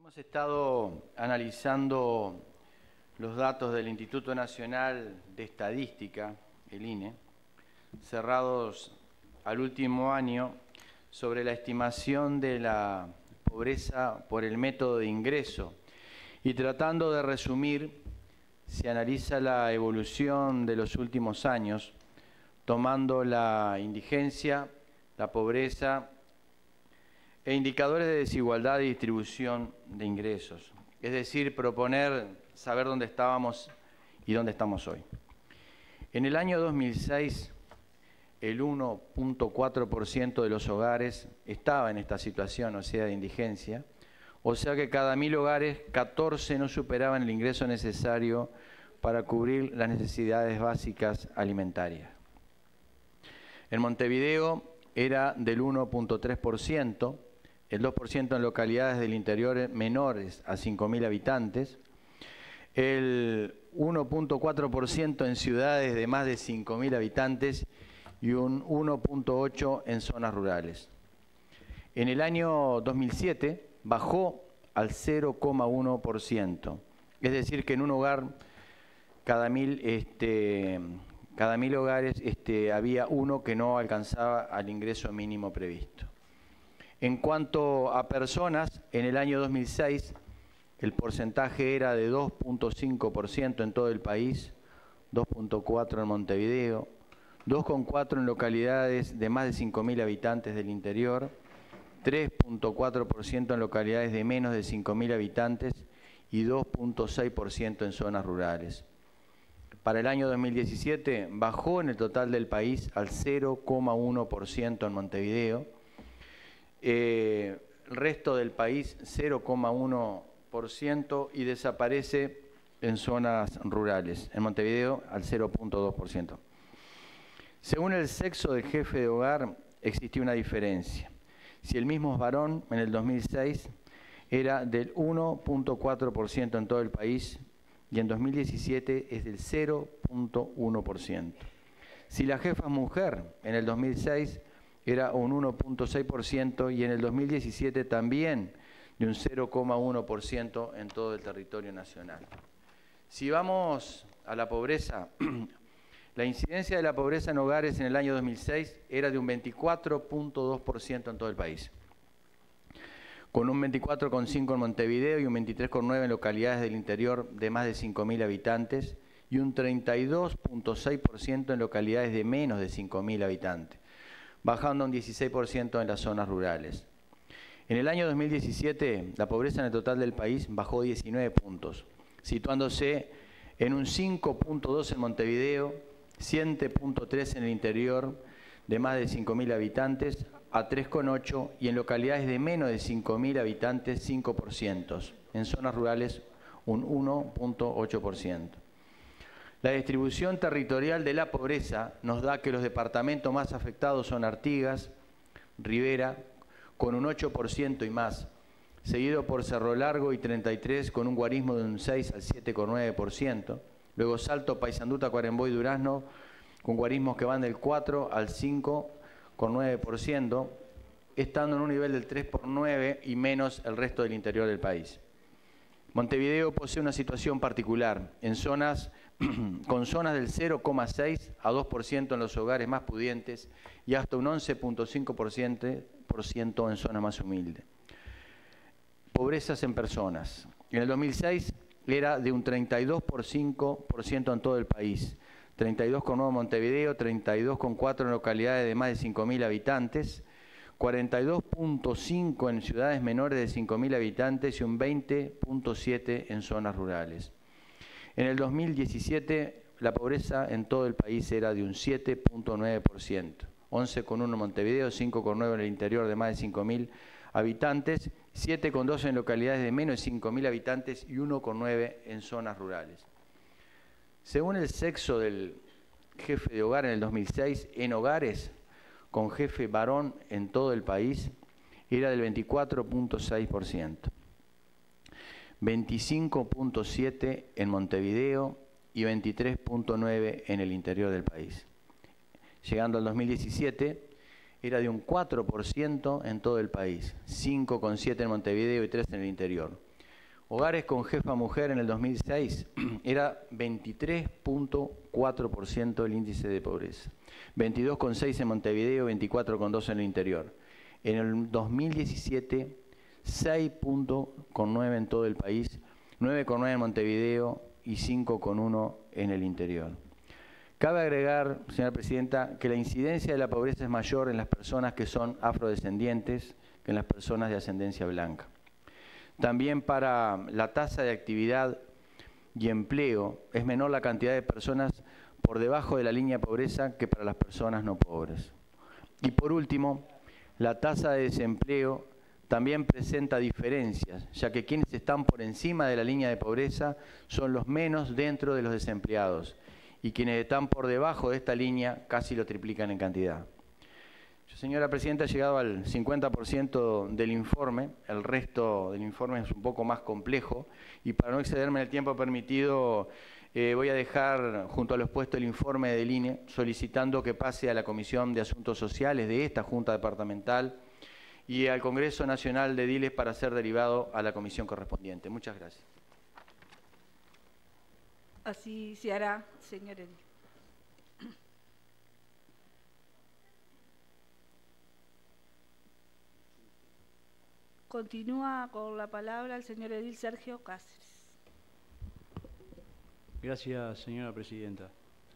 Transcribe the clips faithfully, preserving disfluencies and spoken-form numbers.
Hemos estado analizando los datos del Instituto Nacional de Estadística, el I N E, cerrados al último año sobre la estimación de la pobreza por el método de ingreso. Y tratando de resumir, se analiza la evolución de los últimos años, tomando la indigencia, la pobreza e indicadores de desigualdad y distribución de ingresos. Es decir, proponer saber dónde estábamos y dónde estamos hoy. En el año dos mil seis, el uno punto cuatro por ciento de los hogares estaba en esta situación, o sea, de indigencia. O sea que cada mil hogares, catorce no superaban el ingreso necesario para cubrir las necesidades básicas alimentarias. En Montevideo era del uno punto tres por ciento, el dos por ciento en localidades del interior menores a cinco mil habitantes, el uno punto cuatro por ciento en ciudades de más de cinco mil habitantes y un uno punto ocho por ciento en zonas rurales. En el año dos mil siete bajó al cero coma uno por ciento, es decir que en un hogar, cada mil, este, cada mil hogares este, había uno que no alcanzaba al ingreso mínimo previsto. En cuanto a personas, en el año dos mil seis el porcentaje era de dos punto cinco por ciento en todo el país, dos punto cuatro por ciento en Montevideo, dos punto cuatro por ciento en localidades de más de cinco mil habitantes del interior, tres punto cuatro por ciento en localidades de menos de cinco mil habitantes y dos punto seis por ciento en zonas rurales. Para el año dos mil diecisiete bajó en el total del país al cero coma uno por ciento en Montevideo, eh, el resto del país cero coma uno por ciento y desaparece en zonas rurales. En Montevideo al cero punto dos por ciento. Según el sexo del jefe de hogar existía una diferencia. Si el mismo es varón, en el dos mil seis era del uno punto cuatro por ciento en todo el país y en dos mil diecisiete es del cero punto uno por ciento. Si la jefa es mujer, en el dos mil seis era un uno punto seis por ciento y en el dos mil diecisiete también de un cero coma uno por ciento en todo el territorio nacional. Si vamos a la pobreza, la incidencia de la pobreza en hogares en el año dos mil seis era de un veinticuatro punto dos por ciento en todo el país, con un veinticuatro coma cinco por ciento en Montevideo y un veintitrés coma nueve por ciento en localidades del interior de más de cinco mil habitantes y un treinta y dos punto seis por ciento en localidades de menos de cinco mil habitantes, bajando a un dieciséis por ciento en las zonas rurales. En el año dos mil diecisiete, la pobreza en el total del país bajó diecinueve puntos, situándose en un cinco punto dos en Montevideo, siete punto tres en el interior de más de cinco mil habitantes, a tres coma ocho y en localidades de menos de cinco mil habitantes cinco por ciento, en zonas rurales un uno punto ocho por ciento. La distribución territorial de la pobreza nos da que los departamentos más afectados son Artigas, Rivera, con un ocho por ciento y más, seguido por Cerro Largo y treinta y tres con un guarismo de un seis al siete coma nueve por ciento, luego Salto, Paysandú, Tacuarembó y Durazno, con guarismos que van del cuatro al cinco coma nueve por ciento, estando en un nivel del tres por nueve y menos el resto del interior del país. Montevideo posee una situación particular, en zonas, con zonas del cero coma seis a dos por ciento en los hogares más pudientes y hasta un once punto cinco por ciento en zonas más humildes. Pobrezas en personas. En el dos mil seis era de un treinta y dos coma cinco por ciento en todo el país, treinta y dos coma nueve en Montevideo, treinta y dos coma cuatro en localidades de más de cinco mil habitantes, cuarenta y dos punto cinco en ciudades menores de cinco mil habitantes y un veinte punto siete en zonas rurales. En el dos mil diecisiete la pobreza en todo el país era de un siete punto nueve por ciento, once coma uno en Montevideo, cinco coma nueve en el interior de más de cinco mil habitantes, siete coma dos en localidades de menos de cinco mil habitantes y uno coma nueve en zonas rurales. Según el sexo del jefe de hogar en el dos mil seis, en hogares con jefe varón en todo el país era del veinticuatro punto seis por ciento, veinticinco punto siete por ciento en Montevideo y veintitrés punto nueve por ciento en el interior del país. Llegando al dos mil diecisiete, era de un cuatro por ciento en todo el país, cinco coma siete por ciento en Montevideo y tres por ciento en el interior. hogares con jefa mujer en el dos mil seis era veintitrés punto cuatro por ciento el índice de pobreza, veintidós coma seis en Montevideo, veinticuatro coma dos en el interior. En el dos mil diecisiete, seis punto nueve en todo el país, nueve coma nueve en Montevideo y cinco coma uno en el interior. Cabe agregar, señora Presidenta, que la incidencia de la pobreza es mayor en las personas que son afrodescendientes que en las personas de ascendencia blanca. También para la tasa de actividad y empleo es menor la cantidad de personas por debajo de la línea de pobreza que para las personas no pobres. Y por último, la tasa de desempleo también presenta diferencias, ya que quienes están por encima de la línea de pobreza son los menos dentro de los desempleados y quienes están por debajo de esta línea casi lo triplican en cantidad. Yo, señora Presidenta, he llegado al cincuenta por ciento del informe, el resto del informe es un poco más complejo y para no excederme en el tiempo permitido eh, voy a dejar junto a lo expuesto el informe del I N E solicitando que pase a la Comisión de Asuntos Sociales de esta Junta Departamental y al Congreso Nacional de Ediles para ser derivado a la comisión correspondiente. Muchas gracias. Así se hará, señor edil. Continúa con la palabra el señor edil Sergio Cáceres. Gracias, señora Presidenta.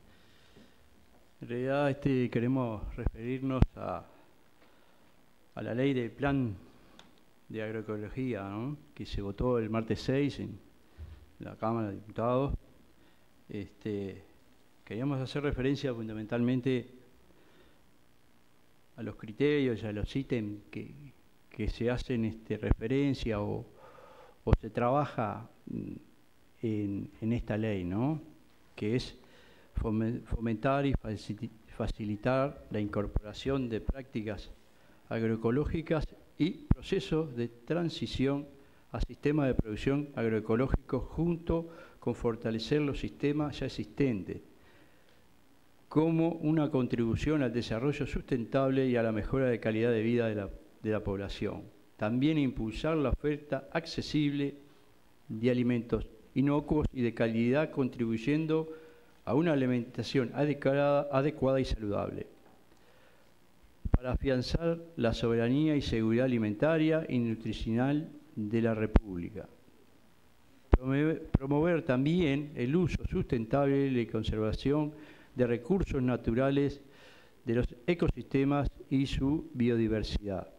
En realidad este, queremos referirnos a, a la ley del Plan de Agroecología, ¿no?, que se votó el martes seis en la Cámara de Diputados. Este, queríamos hacer referencia fundamentalmente a los criterios y a los ítems que, que se hacen este, referencia o, o se trabaja en, en esta ley, ¿no?, que es fomentar y facilitar la incorporación de prácticas agroecológicas y procesos de transición a sistemas de producción agroecológicos junto con fortalecer los sistemas ya existentes como una contribución al desarrollo sustentable y a la mejora de calidad de vida de la, de la población. También impulsar la oferta accesible de alimentos inocuos y de calidad, contribuyendo a una alimentación adecuada, adecuada y saludable, para afianzar la soberanía y seguridad alimentaria y nutricional de la República. Promover, promover también el uso sustentable y la conservación de recursos naturales de los ecosistemas y su biodiversidad.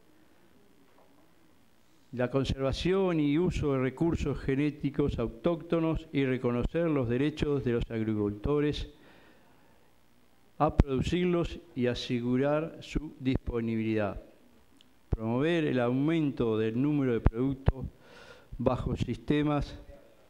La conservación y uso de recursos genéticos autóctonos y reconocer los derechos de los agricultores a producirlos y asegurar su disponibilidad. Promover el aumento del número de productos bajo sistemas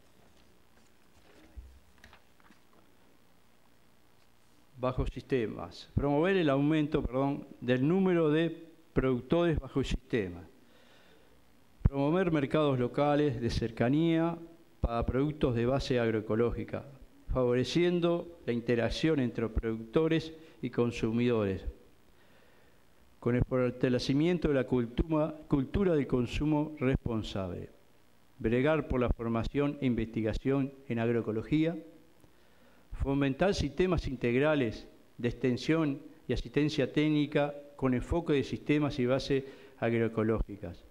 bajo sistemas. Promover el aumento, perdón, del número de productores bajo sistemas. Promover mercados locales de cercanía para productos de base agroecológica, favoreciendo la interacción entre productores y consumidores, con el fortalecimiento de la cultura, cultura del consumo responsable. Bregar por la formación e investigación en agroecología, fomentar sistemas integrales de extensión y asistencia técnica con enfoque de sistemas y bases agroecológicas.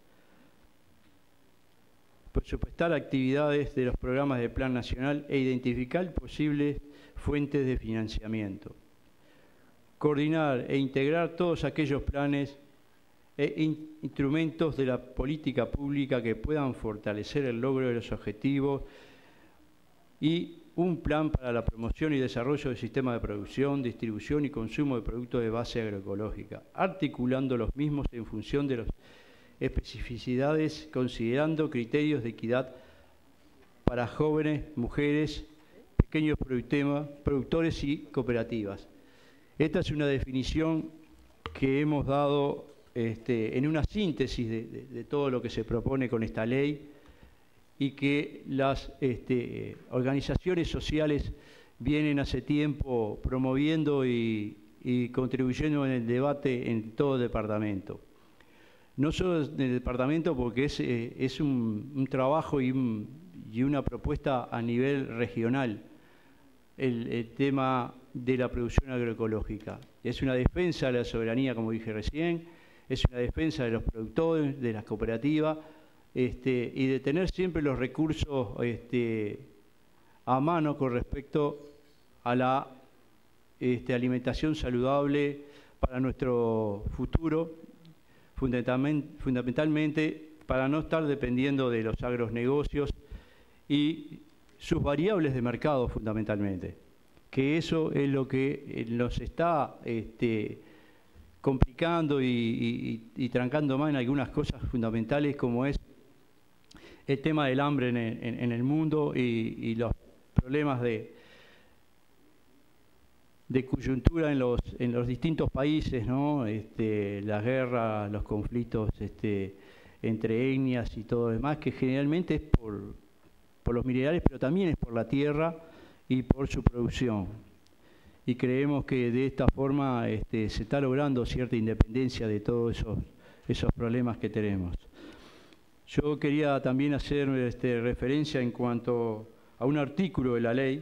Presupuestar actividades de los programas del Plan Nacional e identificar posibles fuentes de financiamiento. Coordinar e integrar todos aquellos planes e in instrumentos de la política pública que puedan fortalecer el logro de los objetivos y un plan para la promoción y desarrollo del sistema de producción, distribución y consumo de productos de base agroecológica, articulando los mismos en función de las especificidades, considerando criterios de equidad para jóvenes, mujeres, pequeños productores y cooperativas. Esta es una definición que hemos dado este, en una síntesis de, de, de todo lo que se propone con esta ley y que las este, organizaciones sociales vienen hace tiempo promoviendo y, y contribuyendo en el debate en todo el departamento. no solo del departamento, porque es, eh, es un, un trabajo y, un, y una propuesta a nivel regional, el, el tema de la producción agroecológica. Es una defensa de la soberanía, como dije recién, es una defensa de los productores, de las cooperativas, este, y de tener siempre los recursos este, a mano con respecto a la este, alimentación saludable para nuestro futuro, fundamentalmente, fundamentalmente para no estar dependiendo de los agronegocios y sus variables de mercado fundamentalmente, que eso es lo que nos está este, complicando y, y, y trancando más en algunas cosas fundamentales, como es el tema del hambre en el, en, en el mundo y, y los problemas de, de coyuntura en los, en los distintos países, ¿no? Este, las guerras, los conflictos este, entre etnias y todo lo demás, que generalmente es por, por los minerales, pero también es por la tierra y por su producción. Y creemos que de esta forma este, se está logrando cierta independencia de todos esos, esos problemas que tenemos. Yo quería también hacer este, referencia en cuanto a un artículo de la ley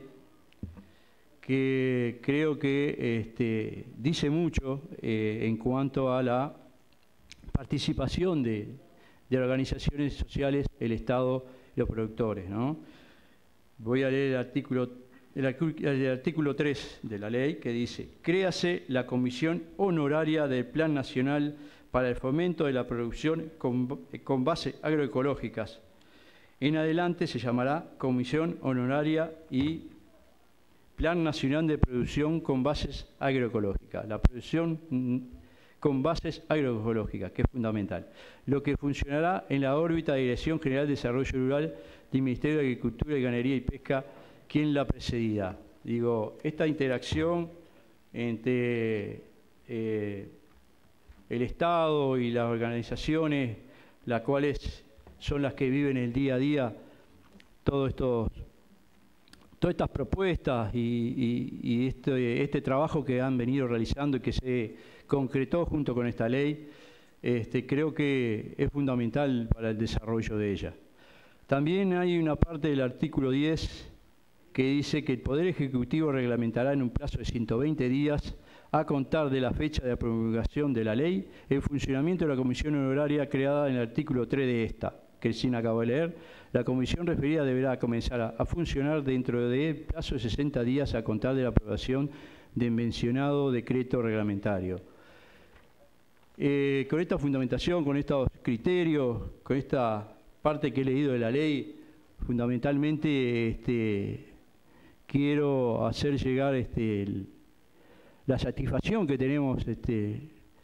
que creo que este, dice mucho eh, en cuanto a la participación de, de organizaciones sociales, el Estado y los productores, ¿no? Voy a leer el artículo, el, el artículo tres de la ley, que dice: créase la Comisión Honoraria del Plan Nacional para el Fomento de la Producción con, con Bases Agroecológicas. En adelante se llamará Comisión Honoraria y Plan Nacional de Producción con Bases Agroecológicas. La producción con bases agroecológicas, que es fundamental. Lo que funcionará en la órbita de Dirección General de Desarrollo Rural del Ministerio de Agricultura, Ganadería y Pesca, quien la presidirá. Digo, esta interacción entre eh, el Estado y las organizaciones, las cuales son las que viven el día a día todos estos, todas estas propuestas y, y, y este, este trabajo que han venido realizando y que se concretó junto con esta ley, este, creo que es fundamental para el desarrollo de ella. También hay una parte del artículo diez que dice que el Poder Ejecutivo reglamentará en un plazo de ciento veinte días a contar de la fecha de promulgación de la ley el funcionamiento de la comisión honoraria creada en el artículo tres de esta, que recién acabo de leer. La comisión referida deberá comenzar a, a funcionar dentro del plazo de sesenta días a contar de la aprobación del mencionado decreto reglamentario. Eh, con esta fundamentación, con estos criterios, con esta parte que he leído de la ley, fundamentalmente este, quiero hacer llegar este, el, la satisfacción que tenemos este,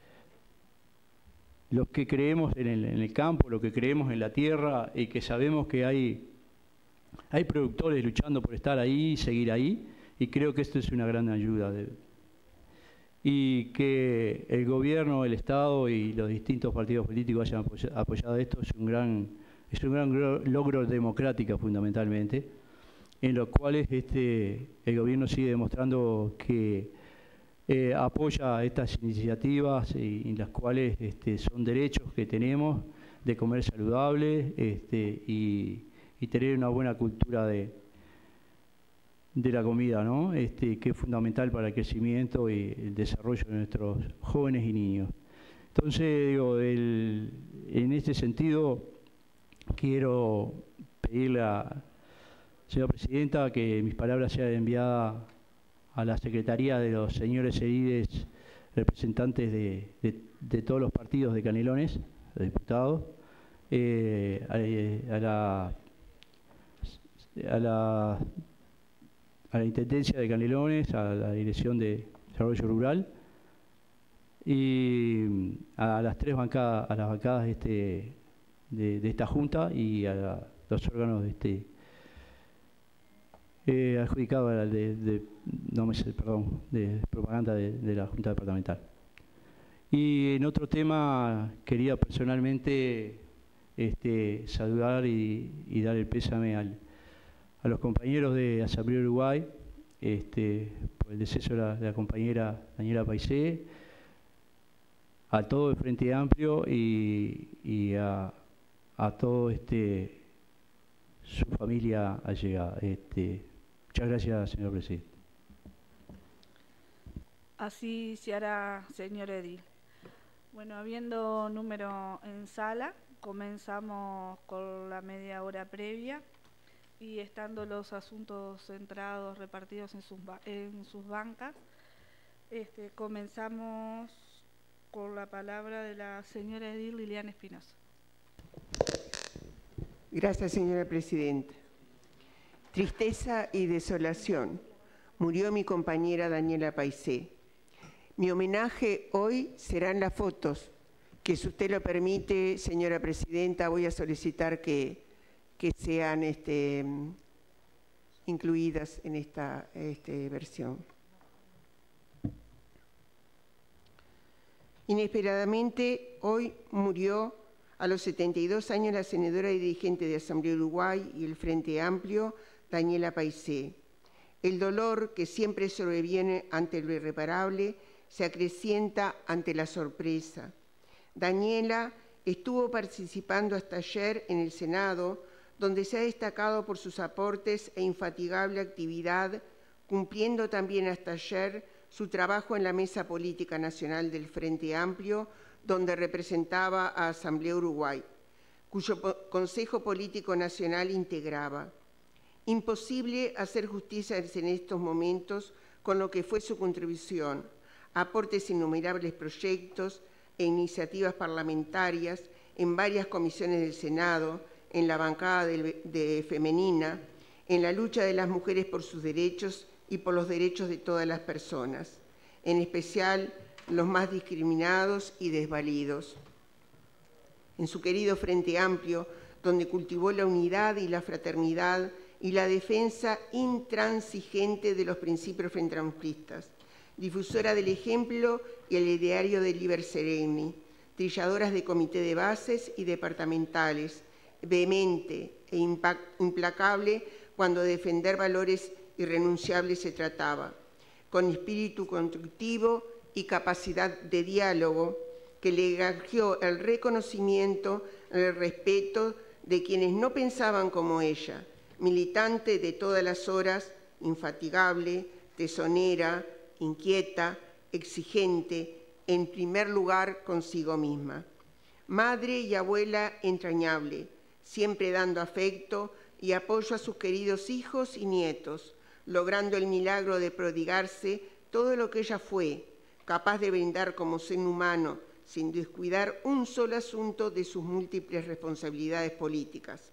los que creemos en el, en el campo, los que creemos en la tierra y que sabemos que hay, hay productores luchando por estar ahí, seguir ahí, y creo que esto es una gran ayuda. De, y que el gobierno, el Estado y los distintos partidos políticos hayan apoyado esto es un gran, es un gran logro democrático fundamentalmente, en los cuales este, el gobierno sigue demostrando que eh, apoya estas iniciativas y, en las cuales este, son derechos que tenemos de comer saludable este, y, y tener una buena cultura de de la comida, ¿no? Este, que es fundamental para el crecimiento y el desarrollo de nuestros jóvenes y niños. Entonces, digo, el, en este sentido, quiero pedirle a señora presidenta que mis palabras sean enviadas a la Secretaría de los señores ediles, representantes de, de, de todos los partidos de Canelones, de diputados, eh, a, a la... A la a la Intendencia de Canelones, a la Dirección de Desarrollo Rural y a las tres bancadas, a las bancadas este, de, de esta Junta y a la, los órganos de este eh, adjudicado a la de, de, no me sé, perdón, de propaganda de, de la Junta Departamental. Y en otro tema quería personalmente este, saludar y, y dar el pésame al a los compañeros de Asamblea Uruguay, este, por el deceso de la, de la compañera Daniela Paisé, a todo el Frente Amplio y, y a, a todo este su familia allegada. Este, muchas gracias, señor presidente. Así se hará, señor edil. Bueno, habiendo número en sala, comenzamos con la media hora previa y estando los asuntos centrados, repartidos en sus, en sus bancas, este, comenzamos con la palabra de la señora edil Liliana Espinosa. Gracias, señora presidenta. Tristeza y desolación. Murió mi compañera Daniela Paisé. Mi homenaje hoy serán las fotos, que si usted lo permite, señora presidenta, voy a solicitar que, que sean este, incluidas en esta este, versión. Inesperadamente, hoy murió a los setenta y dos años la senadora y dirigente de Asamblea Uruguay y el Frente Amplio, Daniela Paisé. El dolor que siempre sobreviene ante lo irreparable se acrecienta ante la sorpresa. Daniela estuvo participando hasta ayer en el Senado, donde se ha destacado por sus aportes e infatigable actividad, cumpliendo también hasta ayer su trabajo en la Mesa Política Nacional del Frente Amplio, donde representaba a Asamblea Uruguay, cuyo Consejo Político Nacional integraba. Imposible hacer justicia en estos momentos con lo que fue su contribución, aportes a innumerables proyectos e iniciativas parlamentarias en varias comisiones del Senado, en la bancada de, de femenina, en la lucha de las mujeres por sus derechos y por los derechos de todas las personas, en especial los más discriminados y desvalidos. En su querido Frente Amplio, donde cultivó la unidad y la fraternidad y la defensa intransigente de los principios frente-amplistas, difusora del ejemplo y el ideario de Liber Sereni, trilladoras de comité de bases y departamentales, vehemente e implacable cuando defender valores irrenunciables se trataba, con espíritu constructivo y capacidad de diálogo que le granjeó el reconocimiento, el respeto de quienes no pensaban como ella, militante de todas las horas, infatigable, tesonera, inquieta, exigente, en primer lugar consigo misma. Madre y abuela entrañable, siempre dando afecto y apoyo a sus queridos hijos y nietos, logrando el milagro de prodigarse todo lo que ella fue, capaz de brindar como ser humano, sin descuidar un solo asunto de sus múltiples responsabilidades políticas.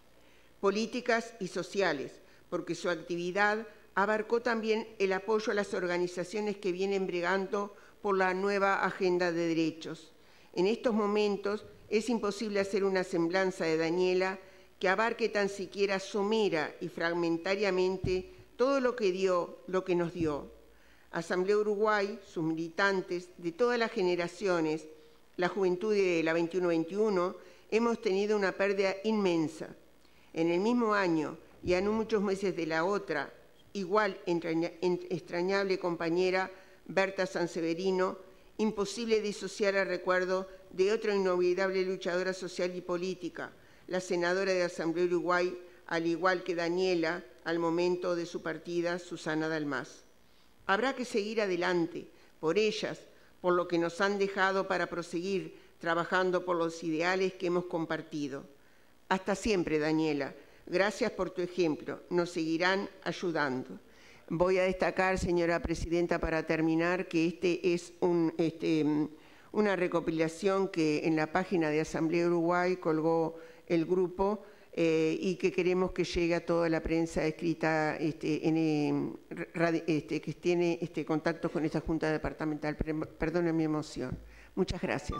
Políticas y sociales, porque su actividad abarcó también el apoyo a las organizaciones que vienen bregando por la nueva agenda de derechos. En estos momentos es imposible hacer una semblanza de Daniela que abarque tan siquiera somera y fragmentariamente todo lo que dio, lo que nos dio. Asamblea Uruguay, sus militantes de todas las generaciones, la juventud de la veintiuno veintiuno, hemos tenido una pérdida inmensa. En el mismo año y a no muchos meses de la otra, igual extrañable compañera Berta Sanseverino, imposible disociar el recuerdo de otra inolvidable luchadora social y política, la senadora de Asamblea Uruguay, al igual que Daniela, al momento de su partida, Susana Dalmás. Habrá que seguir adelante, por ellas, por lo que nos han dejado para proseguir trabajando por los ideales que hemos compartido. Hasta siempre, Daniela. Gracias por tu ejemplo. Nos seguirán ayudando. Voy a destacar, señora presidenta, para terminar, que este es un, este, una recopilación que en la página de Asamblea Uruguay colgó el grupo eh, y que queremos que llegue a toda la prensa escrita este, en, este, que tiene este, contacto con esta Junta Departamental. Perdone mi emoción. Muchas gracias.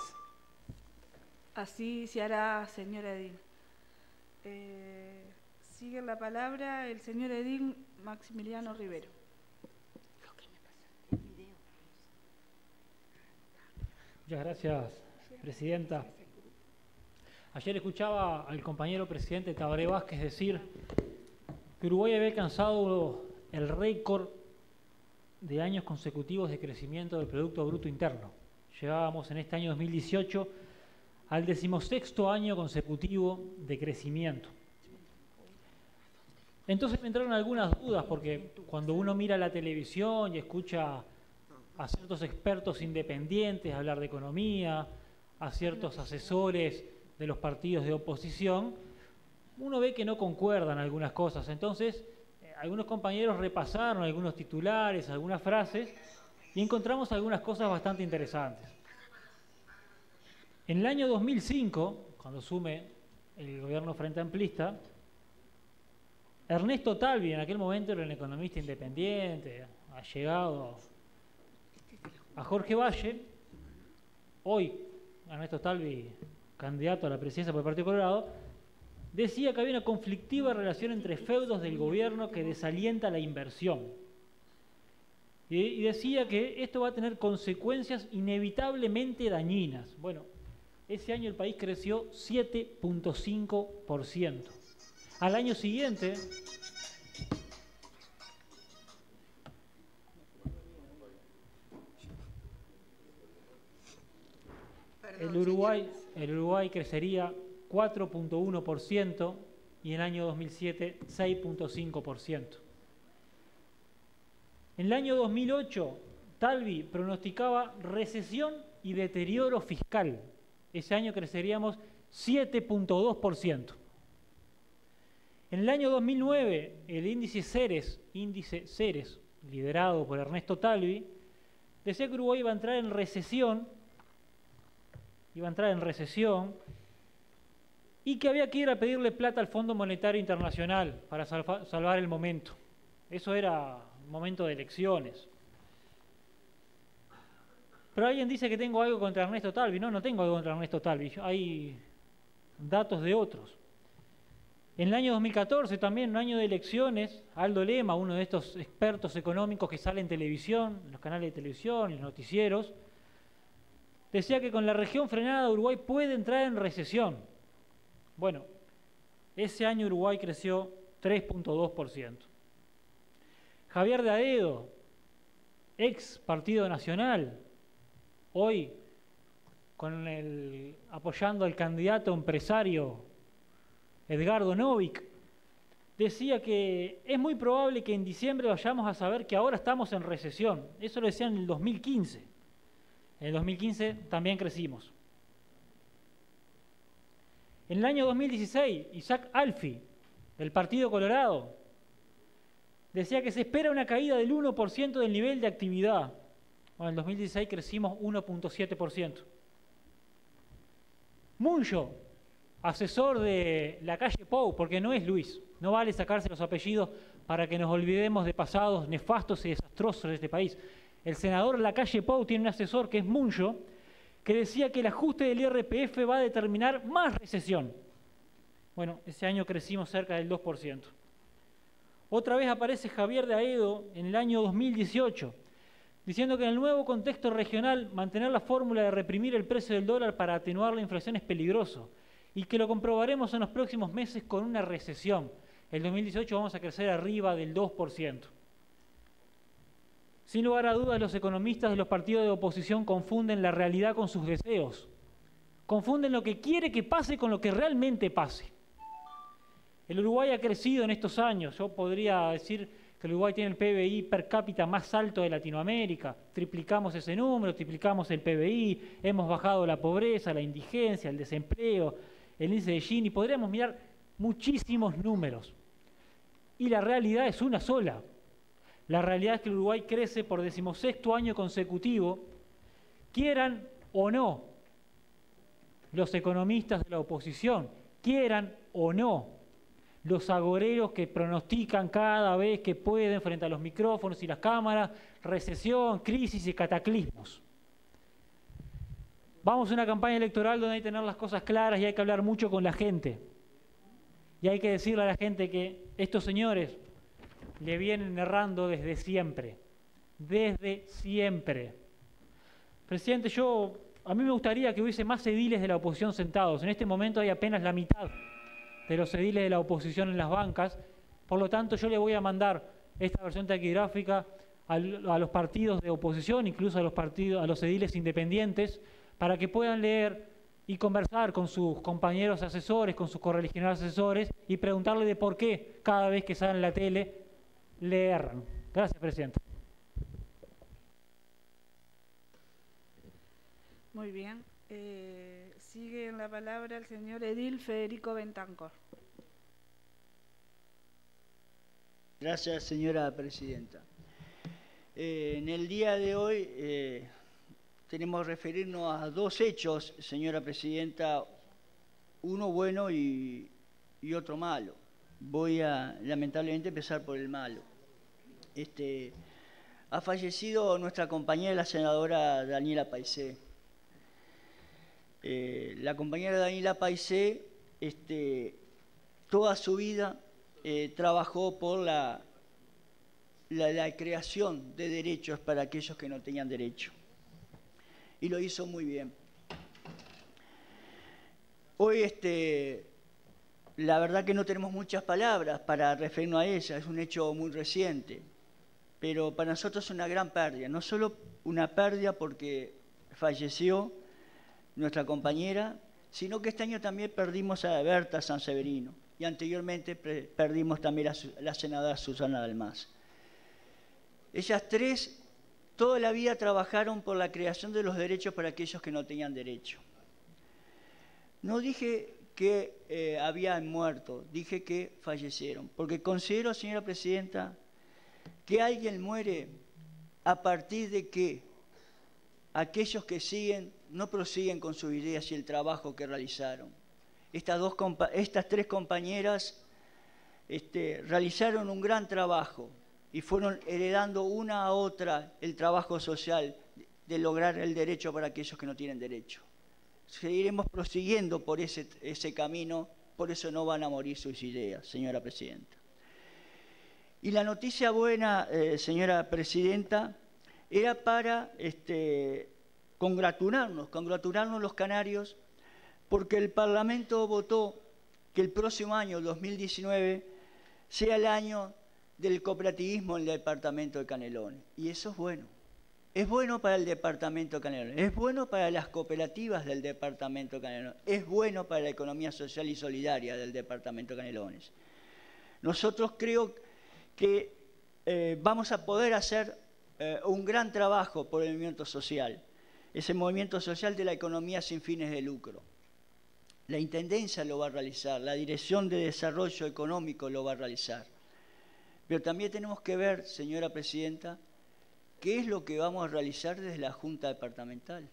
Así se hará, señora edil. Eh, sigue la palabra el señor edil Maximiliano Rivero. Muchas gracias, presidenta. Ayer escuchaba al compañero presidente Tabaré Vázquez decir que Uruguay había alcanzado el récord de años consecutivos de crecimiento del Producto Bruto Interno. Llegábamos en este año dos mil dieciocho al decimosexto año consecutivo de crecimiento. Entonces me entraron algunas dudas, porque cuando uno mira la televisión y escucha a ciertos expertos independientes hablar de economía, a ciertos asesores de los partidos de oposición, uno ve que no concuerdan algunas cosas. Entonces, eh, algunos compañeros repasaron algunos titulares, algunas frases, y encontramos algunas cosas bastante interesantes. En el año dos mil cinco, cuando asume el gobierno frente amplista, Ernesto Talvi, en aquel momento era un economista independiente, allegado a Jorge Valle, hoy Ernesto Talvi, candidato a la presidencia por el Partido Colorado, decía que había una conflictiva relación entre feudos del gobierno que desalienta la inversión. Y, y decía que esto va a tener consecuencias inevitablemente dañinas. Bueno, ese año el país creció siete punto cinco por ciento. Al año siguiente, el Uruguay, el Uruguay crecería cuatro punto uno por ciento y en el año dos mil siete seis punto cinco por ciento. En el año dos mil ocho, Talvi pronosticaba recesión y deterioro fiscal. Ese año creceríamos siete punto dos por ciento. En el año dos mil nueve, el índice Ceres, índice Ceres, liderado por Ernesto Talvi, decía que Uruguay iba a entrar en recesión, iba a entrar en recesión, y que había que ir a pedirle plata al Fondo Monetario Internacional para salva, salvar el momento. Eso era un momento de elecciones. Pero alguien dice que tengo algo contra Ernesto Talvi. No, no tengo algo contra Ernesto Talvi. Hay datos de otros. En el año dos mil catorce, también un año de elecciones, Aldo Lema, uno de estos expertos económicos que sale en televisión, en los canales de televisión, en los noticieros, decía que con la región frenada Uruguay puede entrar en recesión. Bueno, ese año Uruguay creció tres punto dos por ciento. Javier de Aedo, ex Partido Nacional, hoy con el, apoyando al candidato empresario Edgardo Novik, decía que es muy probable que en diciembre vayamos a saber que ahora estamos en recesión. Eso lo decía en el dos mil quince. En el dos mil quince también crecimos. En el año dos mil dieciséis, Isaac Alfi, del Partido Colorado, decía que se espera una caída del uno por ciento del nivel de actividad. Bueno, en el dos mil dieciséis crecimos uno punto siete por ciento. Muncho, asesor de la calle Pou, porque no es Luis, no vale sacarse los apellidos para que nos olvidemos de pasados nefastos y desastrosos de este país. El senador Lacalle Pou tiene un asesor que es Muncho, que decía que el ajuste del I R P F va a determinar más recesión. Bueno, ese año crecimos cerca del dos por ciento. Otra vez aparece Javier de Aedo en el año dos mil dieciocho, diciendo que en el nuevo contexto regional mantener la fórmula de reprimir el precio del dólar para atenuar la inflación es peligroso y que lo comprobaremos en los próximos meses con una recesión. En el dos mil dieciocho vamos a crecer arriba del dos por ciento. Sin lugar a dudas, los economistas de los partidos de oposición confunden la realidad con sus deseos. Confunden lo que quiere que pase con lo que realmente pase. El Uruguay ha crecido en estos años. Yo podría decir que el Uruguay tiene el P B I per cápita más alto de Latinoamérica. Triplicamos ese número, triplicamos el P B I, hemos bajado la pobreza, la indigencia, el desempleo, el índice de Gini. Podríamos mirar muchísimos números. Y la realidad es una sola. La realidad es que el Uruguay crece por decimosexto año consecutivo, quieran o no los economistas de la oposición, quieran o no los agoreros que pronostican cada vez que pueden frente a los micrófonos y las cámaras, recesión, crisis y cataclismos. Vamos a una campaña electoral donde hay que tener las cosas claras y hay que hablar mucho con la gente. Y hay que decirle a la gente que estos señores le vienen errando desde siempre, desde siempre. Presidente, yo, a mí me gustaría que hubiese más ediles de la oposición sentados. En este momento hay apenas la mitad de los ediles de la oposición en las bancas. Por lo tanto, yo le voy a mandar esta versión taquigráfica a, a los partidos de oposición, incluso a los partidos, a los ediles independientes, para que puedan leer y conversar con sus compañeros asesores, con sus correligionarios asesores, y preguntarle de por qué cada vez que salen en la tele le erran. Gracias, presidente. Muy bien. Eh, sigue en la palabra el señor edil Federico Bentancor. Gracias, señora presidenta. Eh, en el día de hoy eh, tenemos que referirnos a dos hechos, señora presidenta, uno bueno y, y otro malo. Voy a, lamentablemente, empezar por el malo. Este, ha fallecido nuestra compañera, la senadora Daniela Paisé. Eh, la compañera Daniela Paisé, este, toda su vida eh, trabajó por la, la, la creación de derechos para aquellos que no tenían derecho. Y lo hizo muy bien. Hoy, este, la verdad que no tenemos muchas palabras para referirnos a ella, es un hecho muy reciente, pero para nosotros es una gran pérdida, no solo una pérdida porque falleció nuestra compañera, sino que este año también perdimos a Berta Sanseverino y anteriormente perdimos también a la senadora Susana Dalmas. Ellas tres toda la vida trabajaron por la creación de los derechos para aquellos que no tenían derecho. No dije que eh, habían muerto, dije que fallecieron, porque considero, señora presidenta, que alguien muere a partir de que aquellos que siguen no prosiguen con sus ideas y el trabajo que realizaron. Estas, dos, estas tres compañeras este, realizaron un gran trabajo y fueron heredando una a otra el trabajo social de lograr el derecho para aquellos que no tienen derecho. Seguiremos prosiguiendo por ese, ese camino, por eso no van a morir sus ideas, señora presidenta. Y la noticia buena, eh, señora presidenta, era para este, congratularnos, congratularnos los canarios, porque el Parlamento votó que el próximo año, dos mil diecinueve, sea el año del cooperativismo en el departamento de Canelones. Y eso es bueno. Es bueno para el departamento de Canelones, es bueno para las cooperativas del departamento de Canelones, es bueno para la economía social y solidaria del departamento de Canelones. Nosotros creo que eh, vamos a poder hacer eh, un gran trabajo por el movimiento social, ese movimiento social de la economía sin fines de lucro. La Intendencia lo va a realizar, la Dirección de Desarrollo Económico lo va a realizar. Pero también tenemos que ver, señora presidenta, qué es lo que vamos a realizar desde la Junta Departamental.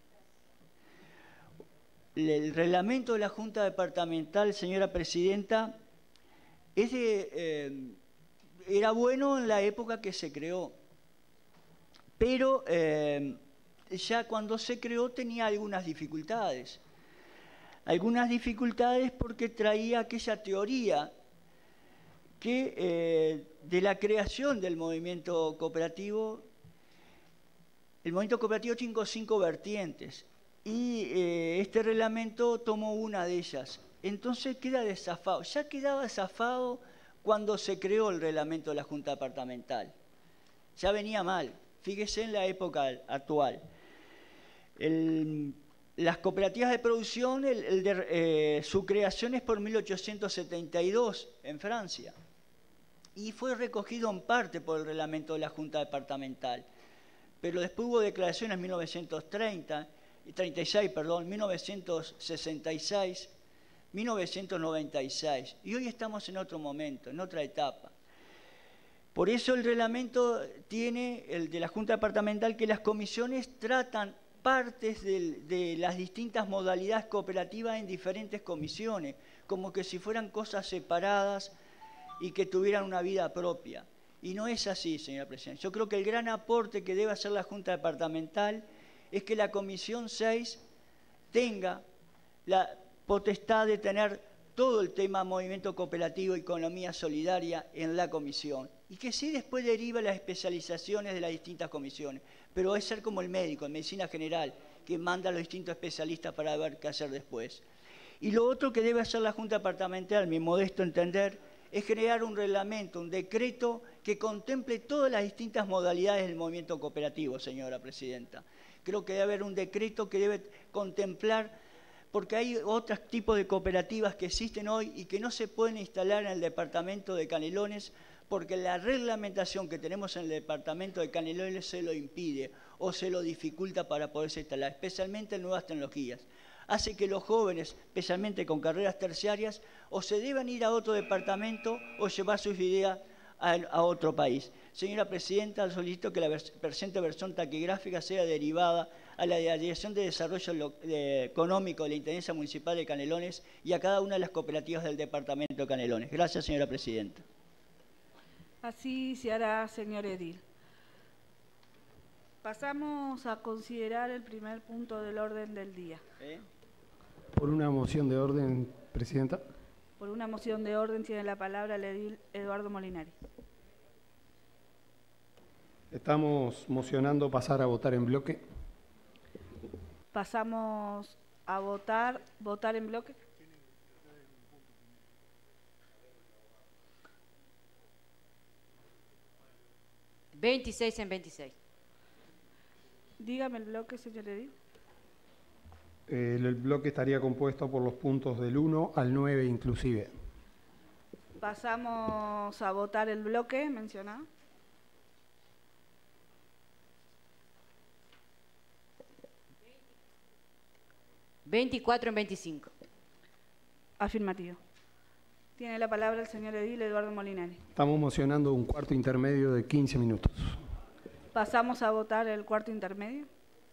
El reglamento de la Junta Departamental, señora presidenta, es de, eh, era bueno en la época que se creó, pero eh, ya cuando se creó tenía algunas dificultades. Algunas dificultades porque traía aquella teoría que eh, de la creación del movimiento cooperativo. El movimiento cooperativo tiene cinco vertientes y eh, este reglamento tomó una de ellas. Entonces queda desafado. Ya quedaba desafado cuando se creó el reglamento de la Junta Departamental. Ya venía mal. Fíjese en la época actual. El, las cooperativas de producción, el, el de, eh, su creación es por mil ochocientos setenta y dos en Francia. Y fue recogido en parte por el reglamento de la Junta Departamental. Pero después hubo declaraciones en mil novecientos treinta, treinta y seis, perdón, mil novecientos sesenta y seis, mil novecientos noventa y seis. Y hoy estamos en otro momento, en otra etapa. Por eso el reglamento tiene, el de la Junta Departamental, que las comisiones tratan partes de, de las distintas modalidades cooperativas en diferentes comisiones, como que si fueran cosas separadas y que tuvieran una vida propia. Y no es así, señora presidenta. Yo creo que el gran aporte que debe hacer la Junta Departamental es que la Comisión seis tenga la potestad de tener todo el tema movimiento cooperativo y economía solidaria en la comisión. Y que sí después deriva las especializaciones de las distintas comisiones. Pero es ser como el médico, en medicina general, que manda a los distintos especialistas para ver qué hacer después. Y lo otro que debe hacer la Junta Departamental, mi modesto entender, es crear un reglamento, un decreto que contemple todas las distintas modalidades del movimiento cooperativo, señora presidenta. Creo que debe haber un decreto que debe contemplar, porque hay otros tipos de cooperativas que existen hoy y que no se pueden instalar en el departamento de Canelones porque la reglamentación que tenemos en el departamento de Canelones se lo impide o se lo dificulta para poderse instalar, especialmente en nuevas tecnologías. Hace que los jóvenes, especialmente con carreras terciarias, o se deban ir a otro departamento o llevar sus ideas a, a otro país. Señora Presidenta, solicito que la vers presente versión taquigráfica sea derivada a la Dirección de Desarrollo de, Económico de la Intendencia Municipal de Canelones y a cada una de las cooperativas del departamento de Canelones. Gracias, señora Presidenta. Así se hará, señor edil. Pasamos a considerar el primer punto del orden del día. ¿Eh? Por una moción de orden, Presidenta. Por una moción de orden tiene la palabra el edil Eduardo Molinari. Estamos mocionando pasar a votar en bloque. Pasamos a votar, votar en bloque. veintiséis en veintiséis. Dígame el bloque, señor edil. Eh, el bloque estaría compuesto por los puntos del uno al nueve inclusive. Pasamos a votar el bloque mencionado. veinticuatro en veinticinco. Afirmativo. Tiene la palabra el señor edil Eduardo Molinari. Estamos mocionando un cuarto intermedio de quince minutos. Pasamos a votar el cuarto intermedio.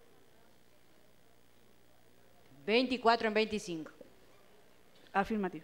veinticuatro en veinticinco. Afirmativo.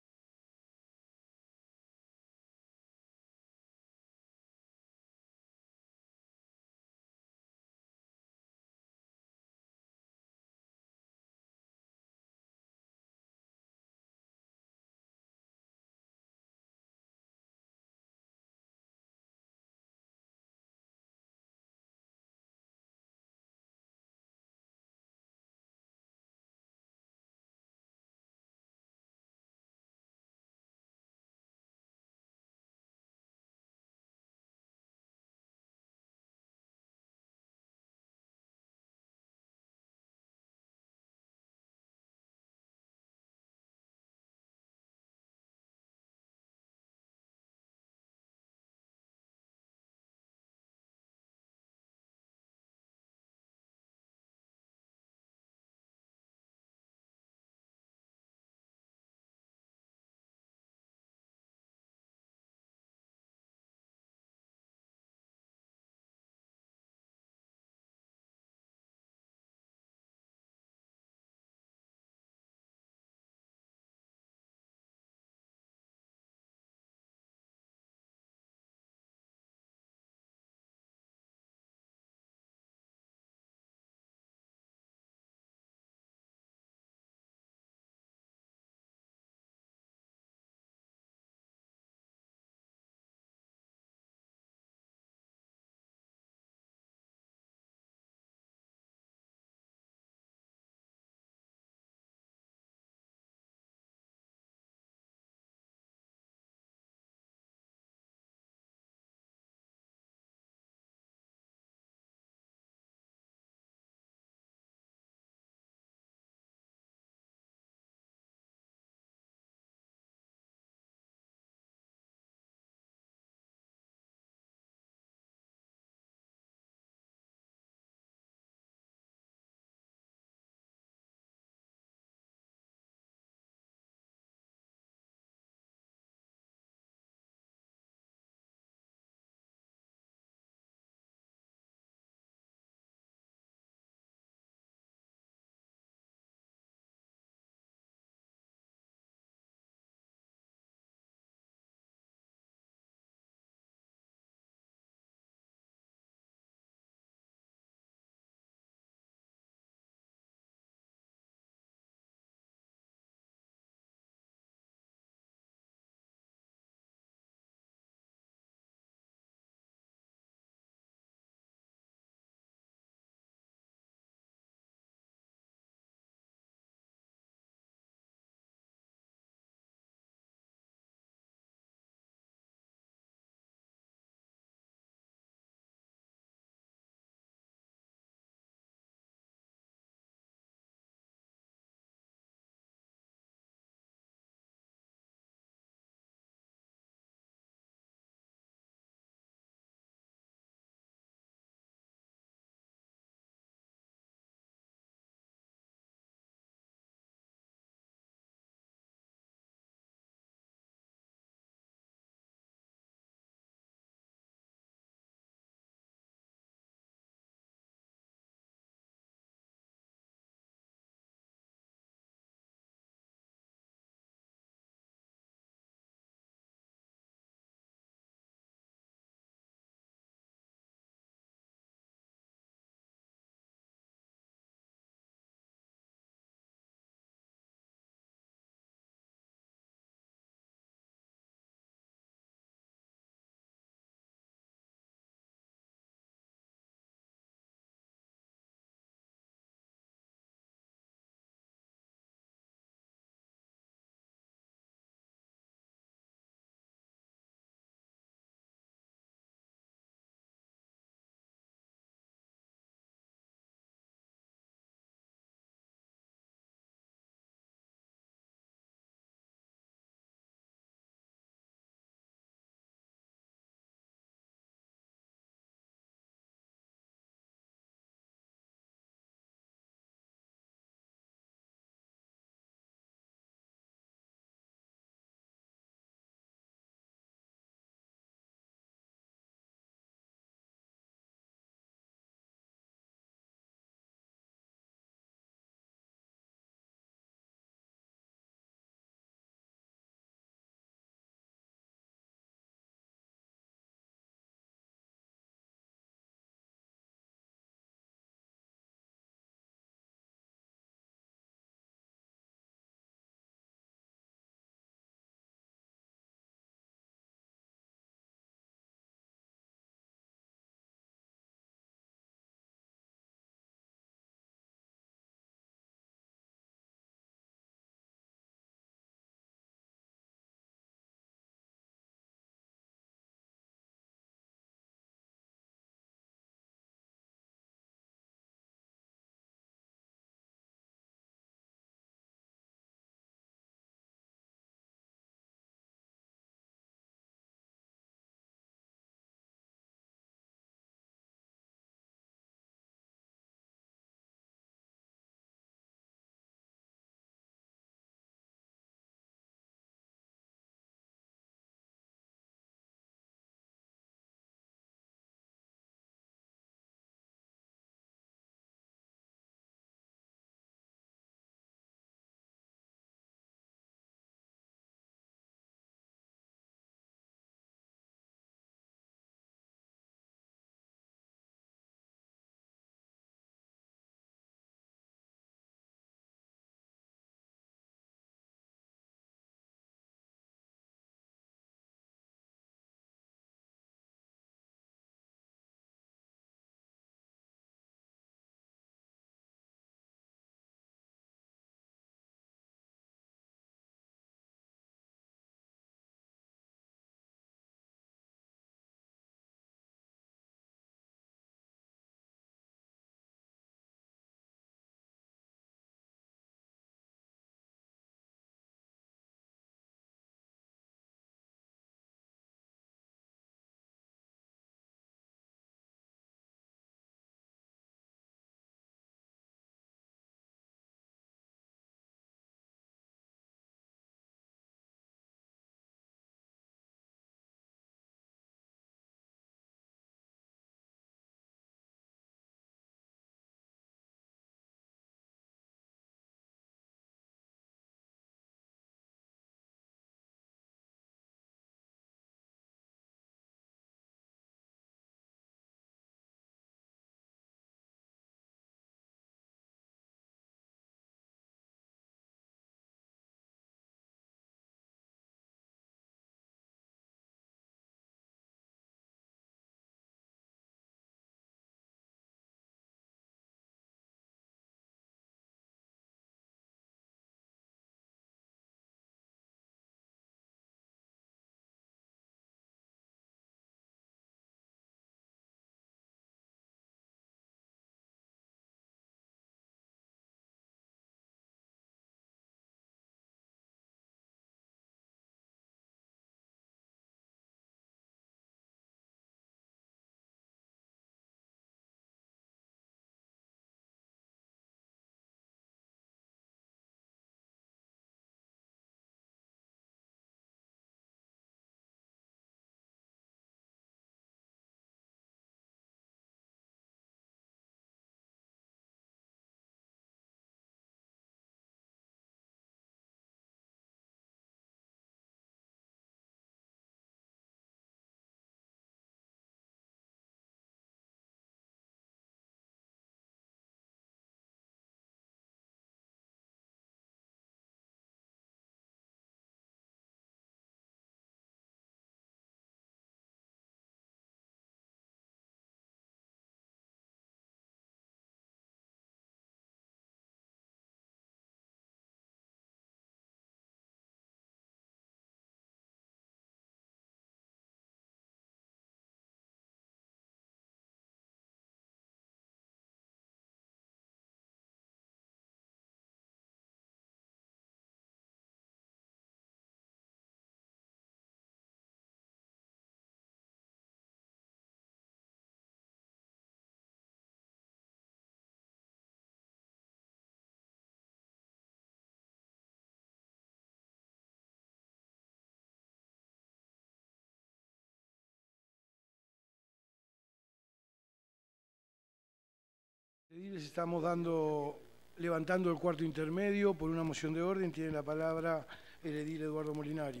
Les estamos dando, levantando el cuarto intermedio por una moción de orden. Tiene la palabra el edil Eduardo Molinari.